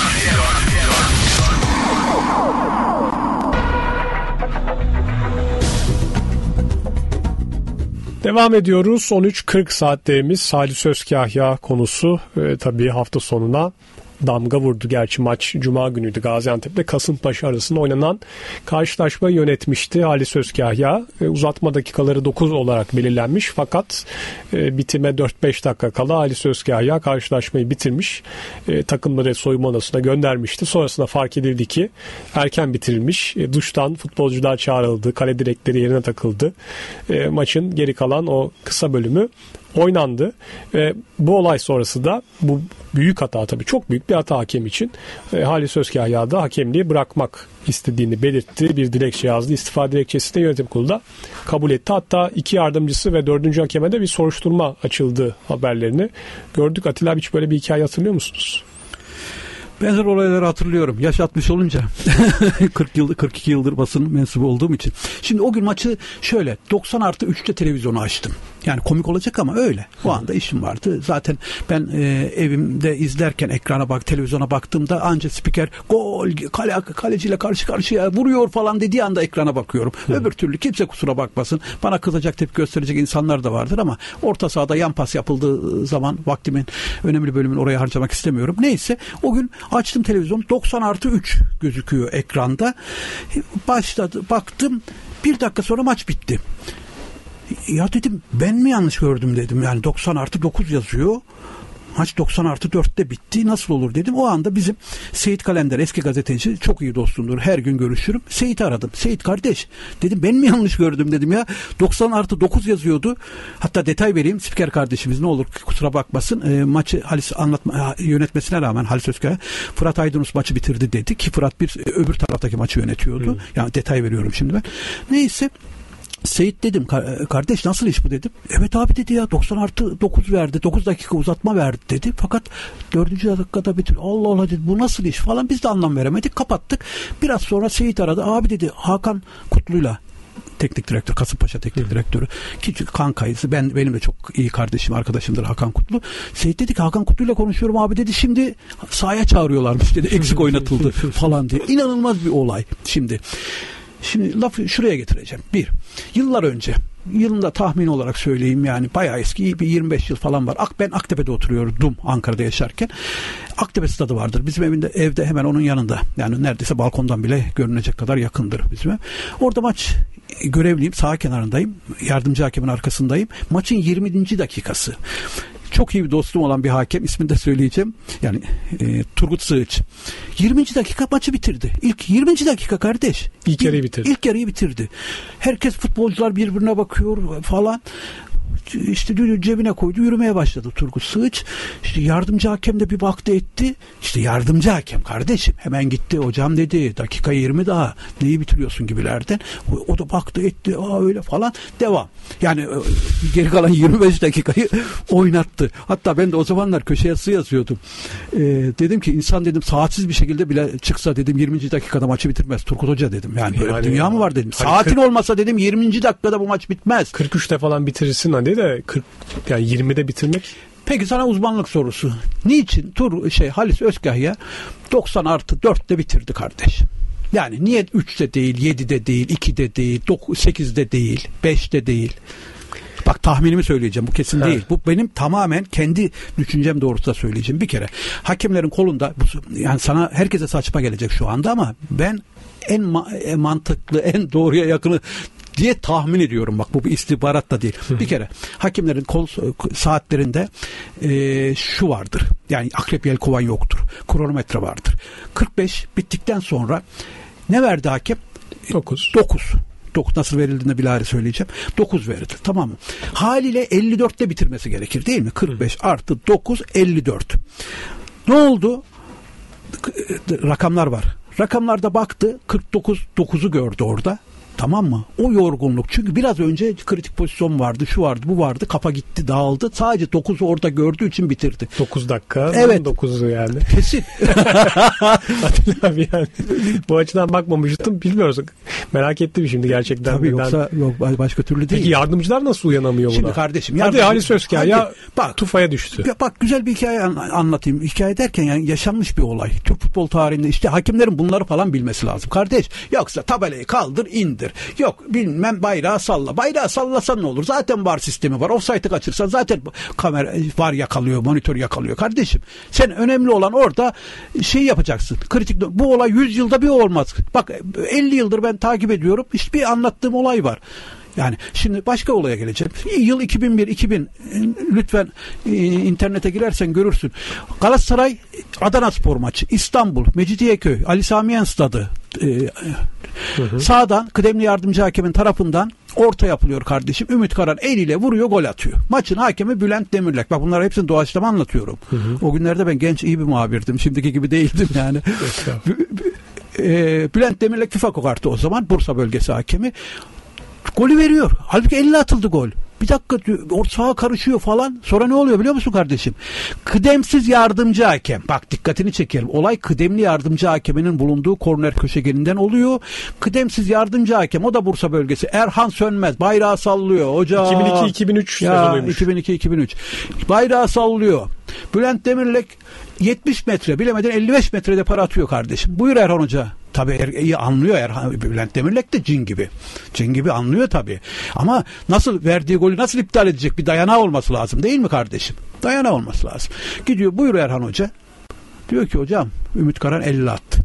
Devam ediyoruz. on üç kırk saatlerimiz Halis Özkaya konusu e, tabii hafta sonuna damga vurdu. Gerçi maç Cuma günüydü. Gaziantep'le Kasımpaşa arasında oynanan karşılaşmayı yönetmişti Halis Özkaya. E, uzatma dakikaları dokuz olarak belirlenmiş. Fakat e, bitime dört beş dakika kala Halis Özkaya karşılaşmayı bitirmiş. E, takımları soyunma odasına göndermişti. Sonrasında fark edildi ki erken bitirilmiş. E, duştan futbolcular çağrıldı. Kale direkleri yerine takıldı. E, maçın geri kalan o kısa bölümü oynandı. E, bu olay sonrası da bu büyük hata tabii çok büyük bir hata hakem için. E, Halis Özkaya da hakemliği bırakmak istediğini belirtti. Bir dilekçe yazdı. İstifa dilekçesi de yönetim kurulu da kabul etti. Hatta iki yardımcısı ve dördüncü hakeme de bir soruşturma açıldı haberlerini gördük. Atilla abi hiç böyle bir hikaye hatırlıyor musunuz? Benzer olayları hatırlıyorum. Yaş altmış olunca kırk yıldır kırk iki yıldır basın mensubu olduğum için. Şimdi o gün maçı şöyle doksan artı üçte televizyonu açtım. Yani komik olacak ama öyle. O anda işim vardı. Zaten ben e, evimde izlerken ekrana bak, televizyona baktığımda anca spiker gol, kale, kaleciyle karşı karşıya vuruyor falan dediği anda ekrana bakıyorum. Hı. Öbür türlü kimse kusura bakmasın. Bana kızacak, tepki gösterecek insanlar da vardır ama orta sahada yan pas yapıldığı zaman vaktimin önemli bölümünü oraya harcamak istemiyorum. Neyse o gün açtım televizyonu, doksan artı üç gözüküyor ekranda. Başladı, baktım, bir dakika sonra maç bitti. Ya dedim, ben mi yanlış gördüm dedim. Yani doksan artı dokuz yazıyor. Maç doksan artı dörtte bitti. Nasıl olur dedim. O anda bizim Seyit Kalender, eski gazeteci, çok iyi dostumdur. Her gün görüşürüm. Seyit'i aradım. Seyit kardeş dedim, ben mi yanlış gördüm dedim ya. doksan artı dokuz yazıyordu. Hatta detay vereyim. Spiker kardeşimiz ne olur kusura bakmasın. E, maçı Halis anlatma yönetmesine rağmen Halis Özkaya, Fırat Aydınus maçı bitirdi dedi ki Fırat bir öbür taraftaki maçı yönetiyordu. Hmm. Yani detay veriyorum şimdi ben. Neyse. Seyit dedim, kardeş nasıl iş bu dedim. Evet abi dedi ya, doksan artı dokuz verdi. dokuz dakika uzatma verdi dedi. Fakat dördüncü dakikada bitir. Allah Allah dedi, bu nasıl iş falan, biz de anlam veremedik. Kapattık. Biraz sonra Seyit aradı. Abi dedi, Hakan Kutlu'yla, teknik direktör, Kasımpaşa teknik direktörü, küçük kankayız. Ben, benim de çok iyi kardeşim, arkadaşımdır Hakan Kutlu. Seyit dedi ki, Hakan Kutlu'yla konuşuyorum abi dedi, şimdi sahaya çağırıyorlarmış dedi. Eksik oynatıldı falan diye. İnanılmaz bir olay şimdi. Şimdi lafı şuraya getireceğim. Bir, yıllar önce, yılında tahmin olarak söyleyeyim, yani bayağı eski, bir yirmi beş yıl falan var. Ak, ben Aktepe'de oturuyordum Ankara'da yaşarken. Aktepe stadı vardır. Bizim evinde, evde hemen onun yanında. Yani neredeyse balkondan bile görünecek kadar yakındır bizim ev. Orada maç görevliyim. Sağ kenarındayım. Yardımcı hakemin arkasındayım. Maçın yirminci dakikası. Çok iyi bir dostum olan bir hakem, ismini de söyleyeceğim. Yani e, Turgut Sığıç. yirminci dakika maçı bitirdi. İlk yirminci dakika kardeş. İlk yarıyı bitirdi. İlk yarıyı bitirdi. Herkes, futbolcular birbirine bakıyor falan. İşte düdüğü cebine koydu, yürümeye başladı Turgut Sığıç. İşte yardımcı hakem de bir baktı etti. İşte yardımcı hakem kardeşim hemen gitti, hocam dedi, dakika yirmi daha, neyi bitiriyorsun gibilerden. O, o da baktı etti, aa öyle falan, devam. Yani geri kalan yirmi beş dakikayı oynattı. Hatta ben de o zamanlar köşe yazısı yazıyordum. Ee, dedim ki, insan dedim saatsiz bir şekilde bile çıksa dedim yirminci dakikada maçı bitirmez Turgut Hoca dedim. Yani böyle yani, dünya mı var dedim. Hani saatin kırk olmasa dedim yirminci dakikada bu maç bitmez. kırk üçte falan bitirirsin hadi de kırk, yani yirmide bitirmek. Peki sana uzmanlık sorusu. Niçin Tur şey Halis Özkaya doksan artı dörtte bitirdi kardeş? Yani niye üçte değil, yedide değil, ikide değil, sekizde değil, beşte değil? Bak, tahminimi söyleyeceğim, bu kesin değil. Bu benim tamamen kendi düşüncem doğrultusunda söyleyeceğim. Bir kere hakemlerin kolunda, yani sana herkese saçma gelecek şu anda ama ben en ma- mantıklı, en doğruya yakını diye tahmin ediyorum. Bak, bu bir istihbarat da değil. Bir kere hakemlerin kol saatlerinde e, şu vardır. Yani akrep yelkovan yoktur. Kronometre vardır. kırk beş bittikten sonra ne verdi hakem? dokuz. dokuz. dokuz nasıl verildiğini bilahare söyleyeceğim. dokuz verildi. Tamam mı? Haliyle elli dörtte bitirmesi gerekir değil mi? kırk beş artı dokuz elli dört. Ne oldu? Rakamlar var. Rakamlarda baktı. kırk dokuz dokuzu gördü orada. Tamam mı? O yorgunluk. Çünkü biraz önce kritik pozisyon vardı, şu vardı, bu vardı. Kafa gitti, dağıldı. Sadece dokuzu orada gördüğü için bitirdi. dokuz dakika. Evet. dokuzu yani. Kesin. Atilla abi yani. Bu açıdan bakmamıştım. Bilmiyoruz. Merak ettim şimdi gerçekten. Tabii, yoksa yok, başka türlü değil. Peki yardımcılar nasıl uyanamıyor buna? Şimdi kardeşim. Hadi Halis Özkaya bak, tufaya düştü. Bak, güzel bir hikaye anlatayım. Hikaye derken yani yaşanmış bir olay. Türk futbol tarihinde işte hakemlerin bunları falan bilmesi lazım. Kardeş, yoksa tabelayı kaldır, indir. Yok bilmem bayrağı salla. Bayrağı sallasan ne olur? Zaten var sistemi var. Offside'ı kaçırsan zaten kamera var yakalıyor, monitör yakalıyor kardeşim. Sen önemli olan orada şey yapacaksın. Kritik. Bu olay yüz yılda bir olmaz. Bak, elli yıldır ben takip ediyorum. İşte bir anlattığım olay var. Yani şimdi başka olaya geleceğim. Yıl iki bin bir iki bin, lütfen e, internete girersen görürsün. Galatasaray Adanaspor maçı, İstanbul Mecidiyeköy Ali Samiyen Stadı. E, hı hı. Sağdan kıdemli yardımcı hakemin tarafından orta yapılıyor kardeşim. Ümit Karan eliyle vuruyor, gol atıyor. Maçın hakemi Bülent Demirlek. Bak, bunları hepsini doğaçlama anlatıyorum. Hı hı. O günlerde ben genç iyi bir muhabirdim. Şimdiki gibi değildim yani. e, Bülent Demirlek FIFA kokarttı o zaman. Bursa bölgesi hakemi. Golü veriyor. Halbuki elle atıldı gol. Bir dakika diyor, ortağa karışıyor falan. Sonra ne oluyor biliyor musun kardeşim? Kıdemsiz yardımcı hakem. Bak dikkatini çekerim. Olay kıdemli yardımcı hakeminin bulunduğu korner köşegeninden oluyor. Kıdemsiz yardımcı hakem, o da Bursa bölgesi. Erhan Sönmez bayrağı sallıyor. Hoca. iki bin iki iki bin üç sezonuymuş. iki bin iki iki bin üç Bayrağı sallıyor. Bülent Demirlek yetmiş metre, bilemeden elli beş metrede para atıyor kardeşim. Buyur Erhan Hoca. Tabii er, iyi anlıyor Erhan. Bülent Demirlek de cin gibi. Cin gibi anlıyor tabii. Ama nasıl, verdiği golü nasıl iptal edecek, bir dayanağı olması lazım değil mi kardeşim? Dayanağı olması lazım. Gidiyor, buyur Erhan Hoca. Diyor ki hocam Ümit Karan elli attı.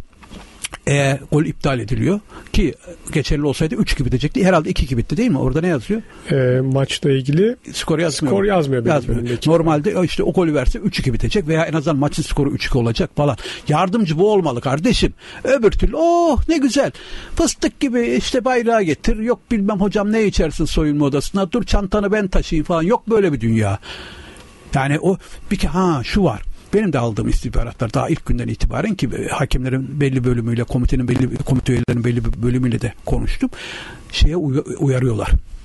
E, gol iptal ediliyor ki geçerli olsaydı üç iki bitecekti. Herhalde iki iki bitti değil mi? Orada ne yazıyor? E, maçla ilgili skor yazmıyor. Skor yazmıyor. yazmıyor. Normalde işte o golü verse üç iki bitecek veya en azından maçın skoru üç iki olacak falan. Yardımcı bu olmalı kardeşim. Öbür türlü oh ne güzel. Fıstık gibi işte bayrağı getir. Yok bilmem hocam ne içersin soyunma odasına. Dur çantanı ben taşıyayım falan. Yok böyle bir dünya. Yani o bir ke ha şu var. Benim de aldığım istihbaratlar daha ilk günden itibaren, ki hakemlerin belli bölümüyle, komitenin belli komite üyelerinin belli bir bölümüyle de konuştum. Şeye uyarıyorlar.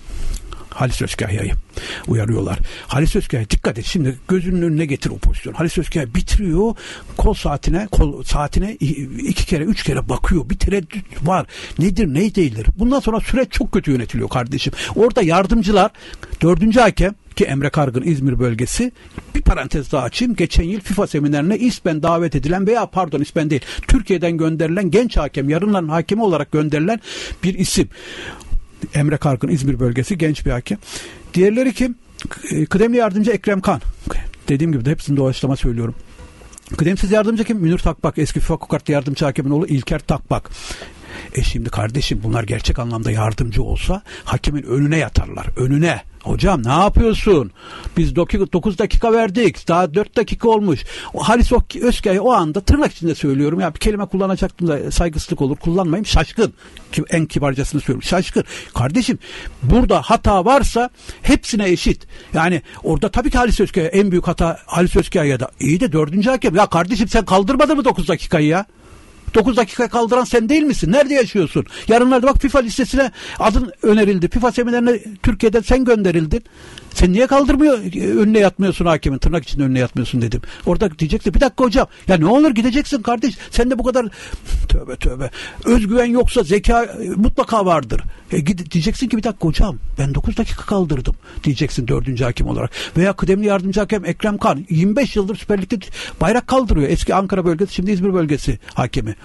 Halis Özkahya'yı uyarıyorlar. Halis Özkahya dikkat et, şimdi gözünün önüne getir o pozisyon. Halis Özkahya bitiriyor, kol saatine kol saatine iki kere üç kere bakıyor. Bir tereddüt var. Nedir ne değildir? Bundan sonra süreç çok kötü yönetiliyor kardeşim. Orada yardımcılar, dördüncü hakem ki Emre Kargın, İzmir bölgesi, bir parantez daha açayım. Geçen yıl FIFA seminerine İSPEN davet edilen veya pardon İSPEN değil, Türkiye'den gönderilen genç hakem, yarınların hakemi olarak gönderilen bir isim. Emre Kargın, İzmir bölgesi, genç bir hakem. Diğerleri kim? Kıdemli yardımcı Ekrem Kan. Dediğim gibi de hepsini doğaçlama söylüyorum. Kıdemsiz yardımcı kim? Münir Takbak. Eski FIFA Kokart yardımcı hakemin oğlu İlker Takbak. E şimdi kardeşim bunlar gerçek anlamda yardımcı olsa hakemin önüne yatarlar. Önüne. Hocam ne yapıyorsun? Biz dokuz dakika verdik. Daha dört dakika olmuş. O Halis Özkaya o anda, tırnak içinde söylüyorum. Ya bir kelime kullanacaktım da saygısızlık olur. Kullanmayayım. Şaşkın. En kibarcasını söylüyorum. Şaşkın. Kardeşim burada hata varsa hepsine eşit. Yani orada tabii ki Halis Özkaya en büyük hata Halis Özkaya'ya da. İyi de dördüncü hakem. Ya kardeşim sen kaldırmadın mı dokuz dakikayı ya? dokuz dakika kaldıran sen değil misin? Nerede yaşıyorsun? Yarınlarda bak FIFA listesine adın önerildi. FIFA seminerine Türkiye'den sen gönderildin. Sen niye kaldırmıyor, önüne yatmıyorsun hakemin? Tırnak içinde önüne yatmıyorsun dedim. Orada diyeceksin bir dakika hocam. Ya ne olur gideceksin kardeş. Sen de bu kadar tövbe tövbe. Özgüven yoksa zeka mutlaka vardır. E, gide, diyeceksin ki bir dakika hocam ben dokuz dakika kaldırdım. Diyeceksin dördüncü hakem olarak. Veya kıdemli yardımcı hakem Ekrem Kan. yirmi beş yıldır Süper Lig'de bayrak kaldırıyor. Eski Ankara bölgesi, şimdi İzmir bölgesi hakemi.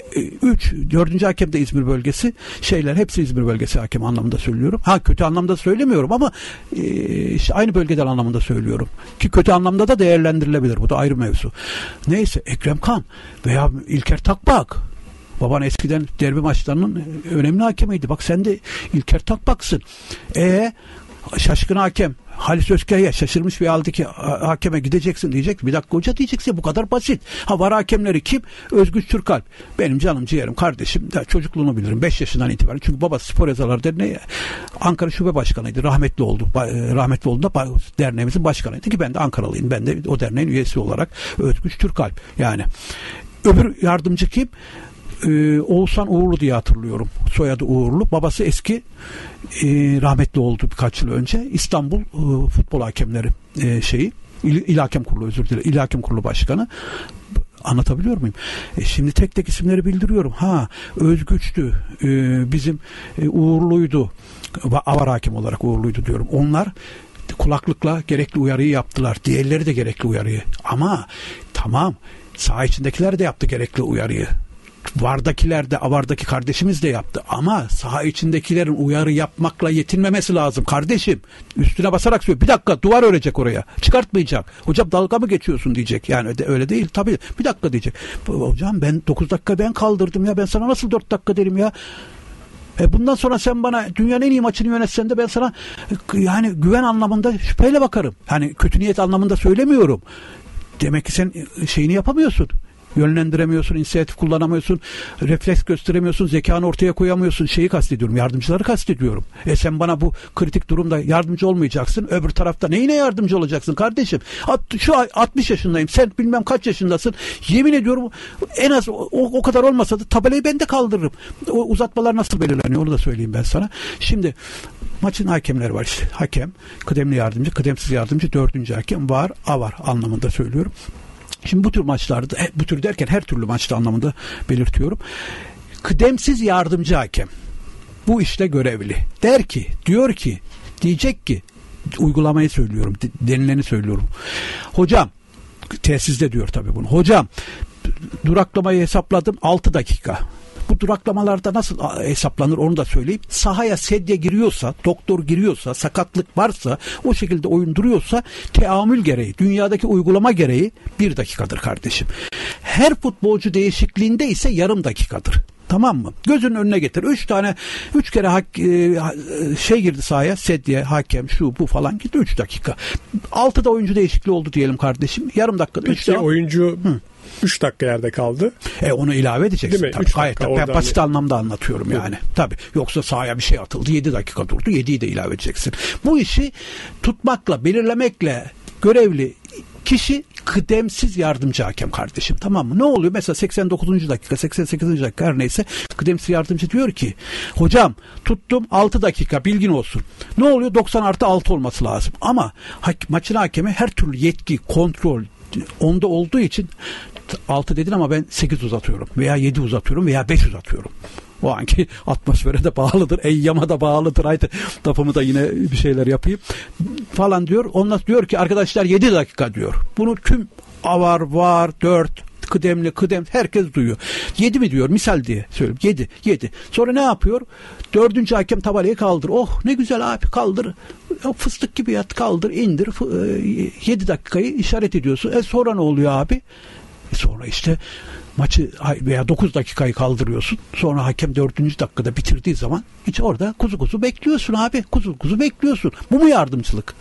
üç dördüncü hakem de İzmir bölgesi. Şeyler hepsi İzmir bölgesi hakem anlamında söylüyorum. Ha kötü anlamda söylemiyorum ama e, işte aynı bölgeden anlamında söylüyorum. Ki kötü anlamda da değerlendirilebilir. Bu da ayrı mevzu. Neyse Ekrem Kan veya İlker Takbak. Baban eskiden derbi maçlarının önemli hakemiydi. Bak sen de İlker Takbak'sın. E şaşkın hakem Halis Özkaya şaşırmış bir haldeki hakeme gideceksin diyecek. Bir dakika hoca diyeceksin, bu kadar basit. Ha var hakemleri kim? Özgüç Türkalp. Benim canım ciğerim kardeşim. Da çocukluğunu bilirim. beş yaşından itibaren. Çünkü babası Spor Yazarlar Derneği Ankara Şube Başkanıydı. Rahmetli oldu. Rahmetli oldu da derneğimizin başkanıydı ki ben de Ankaralıyım. Ben de o derneğin üyesi olarak Özgüç Türkalp. Yani öbür yardımcı kim? Ee, Oğuzhan Uğurlu diye hatırlıyorum. Soyadı Uğurlu. Babası eski e, rahmetli oldu birkaç yıl önce. İstanbul e, Futbol Hakemleri e, şeyi İl, İl Hakem Kurulu özür dilerim. İl Hakem Kurulu Başkanı. Anlatabiliyor muyum? E, şimdi tek tek isimleri bildiriyorum. Ha Özgüç'tü. E, bizim e, Uğurlu'ydu. Avar hakem olarak Uğurlu'ydu diyorum. Onlar kulaklıkla gerekli uyarıyı yaptılar. Diğerleri de gerekli uyarıyı. Ama tamam saha içindekiler de yaptı gerekli uyarıyı. Vardakiler de Avar'daki kardeşimiz de yaptı ama saha içindekilerin uyarı yapmakla yetinmemesi lazım kardeşim. Üstüne basarak söylüyor. Bir dakika duvar örecek oraya. Çıkartmayacak. Hocam dalga mı geçiyorsun diyecek. Yani öyle değil tabii. Bir dakika diyecek. Hocam ben dokuz dakika ben kaldırdım ya. Ben sana nasıl dört dakika derim ya. E bundan sonra sen bana dünyanın en iyi maçını yönetsen de ben sana yani güven anlamında şüpheyle bakarım. Yani kötü niyet anlamında söylemiyorum. Demek ki sen şeyini yapamıyorsun. Yönlendiremiyorsun, inisiyatif kullanamıyorsun, refleks gösteremiyorsun, zekanı ortaya koyamıyorsun. Şeyi kastediyorum, yardımcıları kastediyorum. E sen bana bu kritik durumda yardımcı olmayacaksın. Öbür tarafta neyine yardımcı olacaksın kardeşim? At, şu altmış yaşındayım, sen bilmem kaç yaşındasın. Yemin ediyorum en az o, o kadar olmasa da tabelayı ben de kaldırırım. O uzatmalar nasıl belirleniyor onu da söyleyeyim ben sana. Şimdi maçın hakemleri var işte. Hakem, kıdemli yardımcı, kıdemsiz yardımcı, dördüncü hakem var, a var anlamında söylüyorum. Şimdi bu tür maçlarda, bu tür derken her türlü maçta anlamında belirtiyorum. Kıdemsiz yardımcı hakem bu işte görevli. Der ki, diyor ki, diyecek ki, uygulamayı söylüyorum, denileni söylüyorum. Hocam, tesiste diyor tabii bunu. Hocam, duraklamayı hesapladım altı dakika. Bu duraklamalarda nasıl hesaplanır onu da söyleyeyim. Sahaya sedye giriyorsa, doktor giriyorsa, sakatlık varsa, o şekilde oyun duruyorsa teamül gereği, dünyadaki uygulama gereği bir dakikadır kardeşim. Her futbolcu değişikliğinde ise yarım dakikadır. Tamam mı? Gözünün önüne getir. Üç tane, üç kere hak, e, şey girdi sahaya, sedye, hakem, şu bu falan gitti. Üç dakika. Altıda oyuncu değişikliği oldu diyelim kardeşim. Yarım dakikada. Peki üç oyuncu üç dakika yerde kaldı. E onu ilave edeceksin. Değil mi? Tabii, gayet dakika, ben basit hani... anlamda anlatıyorum yani. Tabii. Yoksa sahaya bir şey atıldı. yedi dakika durdu. yediyi de ilave edeceksin. Bu işi tutmakla, belirlemekle görevli kişi kıdemsiz yardımcı hakem kardeşim. Tamam mı? Ne oluyor? Mesela seksen dokuzuncu dakika, seksen sekizinci dakika her neyse kıdemsiz yardımcı diyor ki hocam tuttum altı dakika bilgin olsun. Ne oluyor? doksan artı altı olması lazım. Ama ha- maçın hakemi her türlü yetki, kontrol onda olduğu için altı dedin ama ben sekiz uzatıyorum veya yedi uzatıyorum veya beş uzatıyorum. O anki atmosfere de bağlıdır. Eyyama da bağlıdır. Haydi lafımı da yine bir şeyler yapayım. Falan diyor. Ondan diyor ki arkadaşlar yedi dakika diyor. Bunu tüm avar var dört kıdemli kıdem herkes duyuyor. yedi mi diyor misal diye söyleyeyim. yedi. yedi. Sonra ne yapıyor? Dördüncü hakem tabelayı kaldır. Oh ne güzel abi kaldır. Fıstık gibi yat kaldır indir. yedi dakikayı işaret ediyorsun. E sonra ne oluyor abi? E sonra işte maçı veya dokuz dakikayı kaldırıyorsun. Sonra hakem dördüncü dakikada bitirdiği zaman hiç orada kuzu kuzu bekliyorsun abi. Kuzu kuzu bekliyorsun. Bu mu yardımcılık?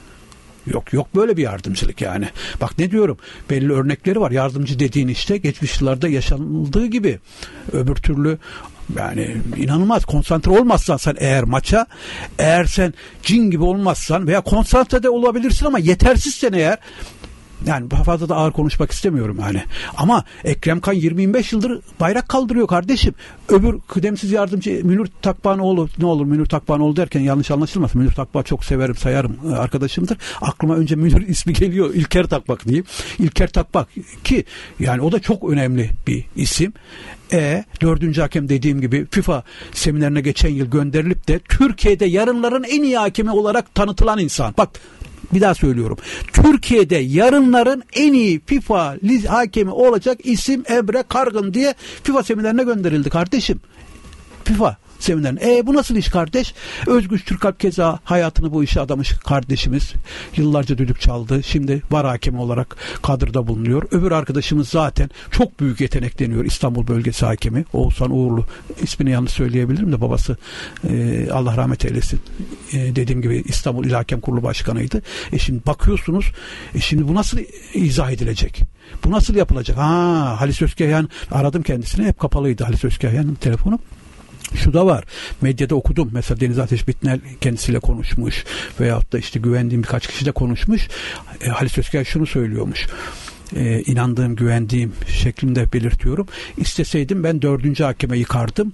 Yok yok böyle bir yardımcılık yani. Bak ne diyorum belli örnekleri var. Yardımcı dediğin işte geçmiş yıllarda yaşanıldığı gibi. Öbür türlü yani inanılmaz konsantre olmazsan sen eğer maça eğer sen cin gibi olmazsan veya konsantre de olabilirsin ama yetersizsen eğer yani fazla da ağır konuşmak istemiyorum yani. Ama Ekrem Kan yirmi yirmi beş yıldır bayrak kaldırıyor kardeşim. Öbür kıdemsiz yardımcı Münir Takbanoğlu ne olur Münir Takbanoğlu derken yanlış anlaşılmasın. Münir Takbağ çok severim sayarım arkadaşımdır. Aklıma önce Münir ismi geliyor. İlker Takbak diyeyim. İlker Takbak ki yani o da çok önemli bir isim. E dördüncü hakem dediğim gibi FIFA seminerine geçen yıl gönderilip de Türkiye'de yarınların en iyi hakemi olarak tanıtılan insan. Bak bir daha söylüyorum. Türkiye'de yarınların en iyi FIFA hakemi olacak isim Emre Kargın diye FIFA seminerine gönderildi kardeşim. FIFA seminerine. E bu nasıl iş kardeş? Özgüç Türkalp keza hayatını bu işe adamış kardeşimiz. Yıllarca düdük çaldı. Şimdi var hakemi olarak kadroda bulunuyor. Öbür arkadaşımız zaten çok büyük yetenek deniyor. İstanbul bölgesi hakemi. Oğuzhan Uğurlu. İsmini yanlış söyleyebilirim de babası e, Allah rahmet eylesin. E, dediğim gibi İstanbul İl Hakem Kurulu Başkanıydı. E şimdi bakıyorsunuz e şimdi bu nasıl izah edilecek? Bu nasıl yapılacak? Ha Halis Özkayhan aradım kendisine. Hep kapalıydı Halis Özkayhan'ın telefonu. Şu da var. Medyada okudum. Mesela Deniz Ateş Bitnel kendisiyle konuşmuş. Veyahut da işte güvendiğim birkaç kişi de konuşmuş. E, Halis Özkay şunu söylüyormuş. E, inandığım, güvendiğim şeklinde belirtiyorum. İsteseydim ben dördüncü hakeme yıkardım.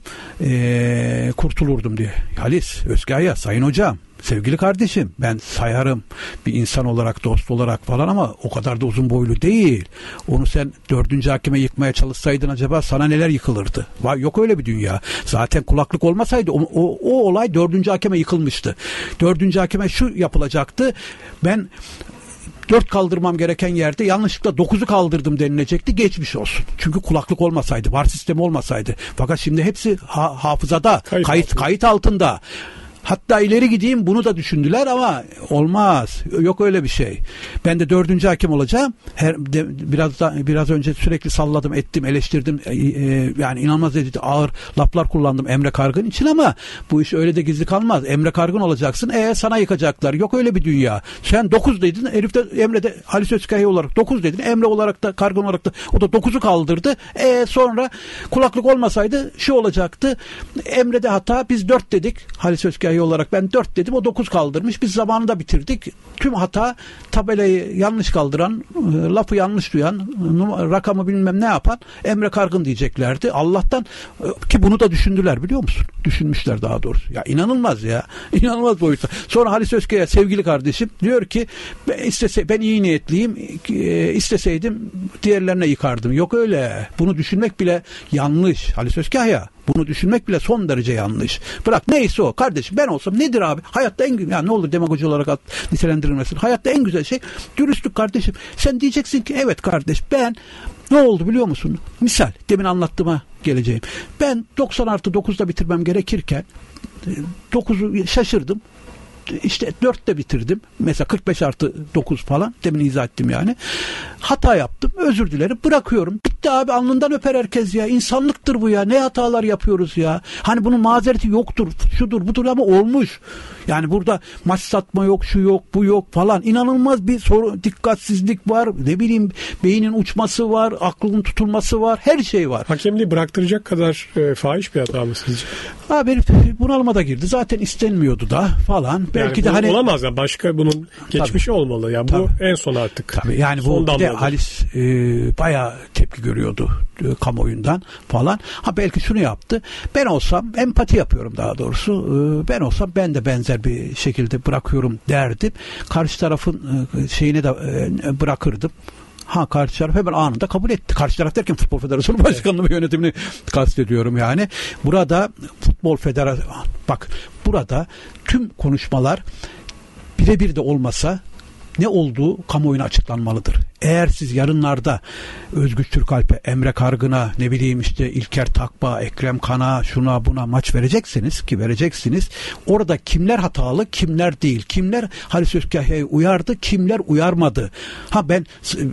E, kurtulurdum diye. Halis Özkay'a sayın hocam. Sevgili kardeşim ben sayarım bir insan olarak dost olarak falan ama o kadar da uzun boylu değil. Onu sen dördüncü hakeme yıkmaya çalışsaydın acaba sana neler yıkılırdı? Vay, yok öyle bir dünya. Zaten kulaklık olmasaydı o, o, o olay dördüncü hakeme yıkılmıştı. Dördüncü hakeme şu yapılacaktı. Ben dört kaldırmam gereken yerde yanlışlıkla dokuzu kaldırdım denilecekti. Geçmiş olsun. Çünkü kulaklık olmasaydı, var sistemi olmasaydı. Fakat şimdi hepsi ha- hafızada, kayıt, kayıt, kayıt altında. Hatta ileri gideyim, bunu da düşündüler ama olmaz. Yok öyle bir şey. Ben de dördüncü hakem olacağım. Her de, biraz da biraz önce sürekli salladım, ettim, eleştirdim. E, e, yani inanılmaz derecede ağır laflar kullandım Emre Kargın için ama bu iş öyle de gizli kalmaz. Emre Kargın olacaksın. E sana yıkacaklar. Yok öyle bir dünya. Sen dokuz dedin. Herif de Emre de Halis Özkaya olarak dokuz dedin. Emre olarak da Kargın olarak da o da dokuzu kaldırdı. E sonra kulaklık olmasaydı şu olacaktı. Emre'de hata, biz dört dedik. Halis Özkaya olarak ben dört dedim, o dokuz kaldırmış. Biz zamanında bitirdik. Tüm hata tabelayı yanlış kaldıran, lafı yanlış duyan, rakamı bilmem ne yapan Emre Kargın diyeceklerdi. Allah'tan ki bunu da düşündüler, biliyor musun? Düşünmüşler daha doğrusu. Ya inanılmaz ya. İnanılmaz boyutta. Sonra Halis Özkaya, sevgili kardeşim, diyor ki ben, istese, ben iyi niyetliyim. İsteseydim diğerlerine yıkardım. Yok öyle. Bunu düşünmek bile yanlış. Halis Özkaya. Bunu düşünmek bile son derece yanlış. Bırak neyse o. Kardeşim ben olsam nedir abi? Hayatta en güzel, yani ne olur demagoji olarak at, nitelendirilmesin. Hayatta en güzel şey dürüstlük kardeşim. Sen diyeceksin ki evet kardeş, ben ne oldu biliyor musun? Misal demin anlattığıma geleceğim. Ben doksan artı dokuzda bitirmem gerekirken dokuzu şaşırdım. İşte dörtte bitirdim. Mesela kırk beş artı dokuz falan. Demin izah ettim yani. Hata yaptım. Özür dilerim. Bırakıyorum. Bitti abi. Alnından öper herkes ya. İnsanlıktır bu ya. Ne hatalar yapıyoruz ya. Hani bunun mazereti yoktur. Şudur budur ama olmuş. Yani burada maç satma yok, şu yok, bu yok falan. İnanılmaz bir soru, dikkatsizlik var. Ne bileyim, beynin uçması var. Aklının tutulması var. Her şey var. Hakemliği bıraktıracak kadar e, fahiş bir hata mı sizce? Abi herif bunalıma da girdi. Zaten istenmiyordu da falan. Belki yani de hani olamaz ya, başka bunun geçmişi tabii, olmalı ya. Bu tabii, en son artık. Tabii yani bu de Halis e, bayağı tepki görüyordu e, kamuoyundan falan. Ha belki şunu yaptı. Ben olsam, empati yapıyorum daha doğrusu. E, ben olsam ben de benzer bir şekilde bırakıyorum derdim. Karşı tarafın e, şeyini de e, bırakırdım. Ha karşı taraf hemen anında kabul etti. Karşı taraf derken Futbol Federasyonu Başkanlığı ve yönetimini kastediyorum yani. Burada Futbol Federasyonu, bak burada tüm konuşmalar birebir de olmasa ne olduğu kamuoyuna açıklanmalıdır. Eğer siz yarınlarda Özgüç Türkalp'e, Emre Kargın'a, ne bileyim işte İlker Takba, Ekrem Kan'a, şuna buna maç vereceksiniz ki vereceksiniz. Orada kimler hatalı, kimler değil. Kimler Halis Özkaya'yı uyardı, kimler uyarmadı. Ha ben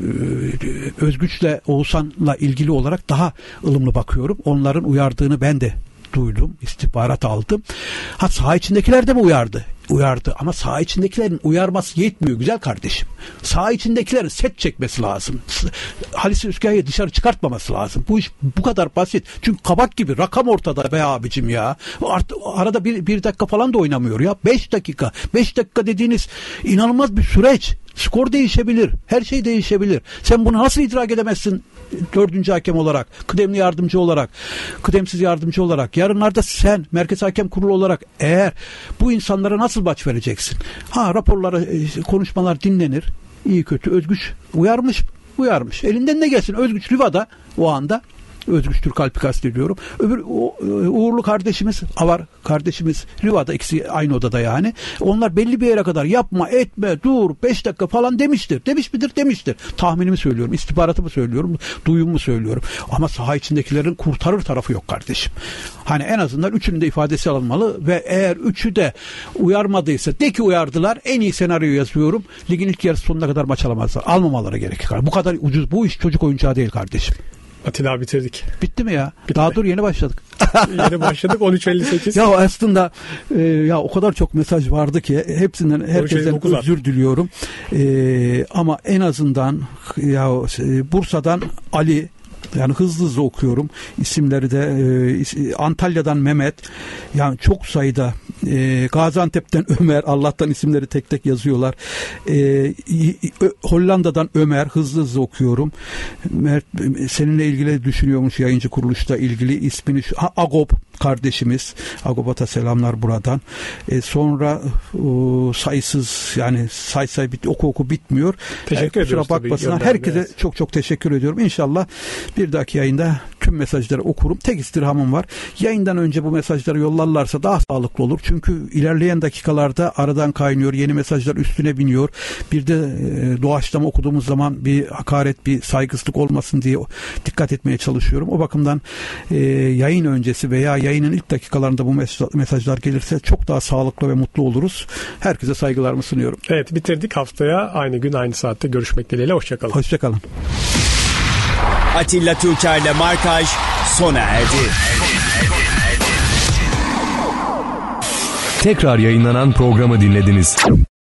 Özgüç'le, Oğuzhan'la ilgili olarak daha ılımlı bakıyorum. Onların uyardığını ben de duydum, istihbarat aldım. Ha saha içindekiler de mi uyardı? Uyardı ama saha içindekilerin uyarması yetmiyor güzel kardeşim. Saha içindekilerin set çekmesi lazım. Halis Özkaya'yı dışarı çıkartmaması lazım. Bu iş bu kadar basit. Çünkü kabak gibi rakam ortada be abicim ya. Art, arada bir, bir dakika falan da oynamıyor ya. Beş dakika. Beş dakika dediğiniz inanılmaz bir süreç. Skor değişebilir. Her şey değişebilir. Sen bunu nasıl idrak edemezsin dördüncü hakem olarak, kıdemli yardımcı olarak, kıdemsiz yardımcı olarak? Yarınlarda sen Merkez Hakem Kurulu olarak eğer bu insanlara nasıl maç vereceksin? Ha raporları, konuşmalar dinlenir. İyi kötü Özgüç uyarmış, uyarmış. Elinden ne gelsin? Özgüç Riva'da o anda. Özgüç Türkalp'i kastediyorum. Öbür Uğurlu kardeşimiz, Avar kardeşimiz Riva'da, ikisi aynı odada yani. Onlar belli bir yere kadar yapma, etme, dur, beş dakika falan demiştir. Demiş midir? Demiştir. Tahminimi söylüyorum, istihbaratımı söylüyorum, duyumumu söylüyorum. Ama saha içindekilerin kurtarır tarafı yok kardeşim. Hani en azından üçünün de ifadesi alınmalı ve eğer üçü de uyarmadıysa, de ki uyardılar, en iyi senaryo yazıyorum. Ligin ilk yarısı sonuna kadar maç alamazlar. Almamaları gerekir. Bu kadar ucuz, bu iş çocuk oyuncağı değil kardeşim. Atilla bitirdik. Bitti mi ya? Bitti. Daha dur yeni başladık. Yeni başladık on üç elli sekiz. Ya aslında e, ya o kadar çok mesaj vardı ki hepsinden herkesten özür diliyorum. E, ama en azından ya e, Bursa'dan Ali, yani hızlı hızlı okuyorum. İsimleri de e, Antalya'dan Mehmet, yani çok sayıda, e, Gaziantep'ten Ömer, Allah'tan isimleri tek tek yazıyorlar. E, Hollanda'dan Ömer, hızlı hızlı okuyorum. Mert, seninle ilgili düşünüyormuş, yayıncı kuruluşta ilgili ismini, ha, Agop kardeşimiz, Agop'a selamlar buradan. E, sonra o, sayısız, yani say say bit, oku oku bitmiyor. Teşekkür e, ediyoruz. Kusura bakmasına herkese çok çok teşekkür ediyorum. İnşallah Bir dahaki yayında tüm mesajları okurum. Tek istirhamım var. Yayından önce bu mesajları yollarlarsa daha sağlıklı olur. Çünkü ilerleyen dakikalarda aradan kaynıyor. Yeni mesajlar üstüne biniyor. Bir de e, doğaçlama okuduğumuz zaman bir hakaret, bir saygısızlık olmasın diye dikkat etmeye çalışıyorum. O bakımdan e, yayın öncesi veya yayının ilk dakikalarında bu mesajlar gelirse çok daha sağlıklı ve mutlu oluruz. Herkese saygılarımı sunuyorum. Evet, bitirdik. Haftaya aynı gün aynı saatte görüşmek dileğiyle. Hoşçakalın. Hoşçakalın. Atilla Türker'le Markaj sona erdi. Tekrar yayınlanan programı dinlediniz.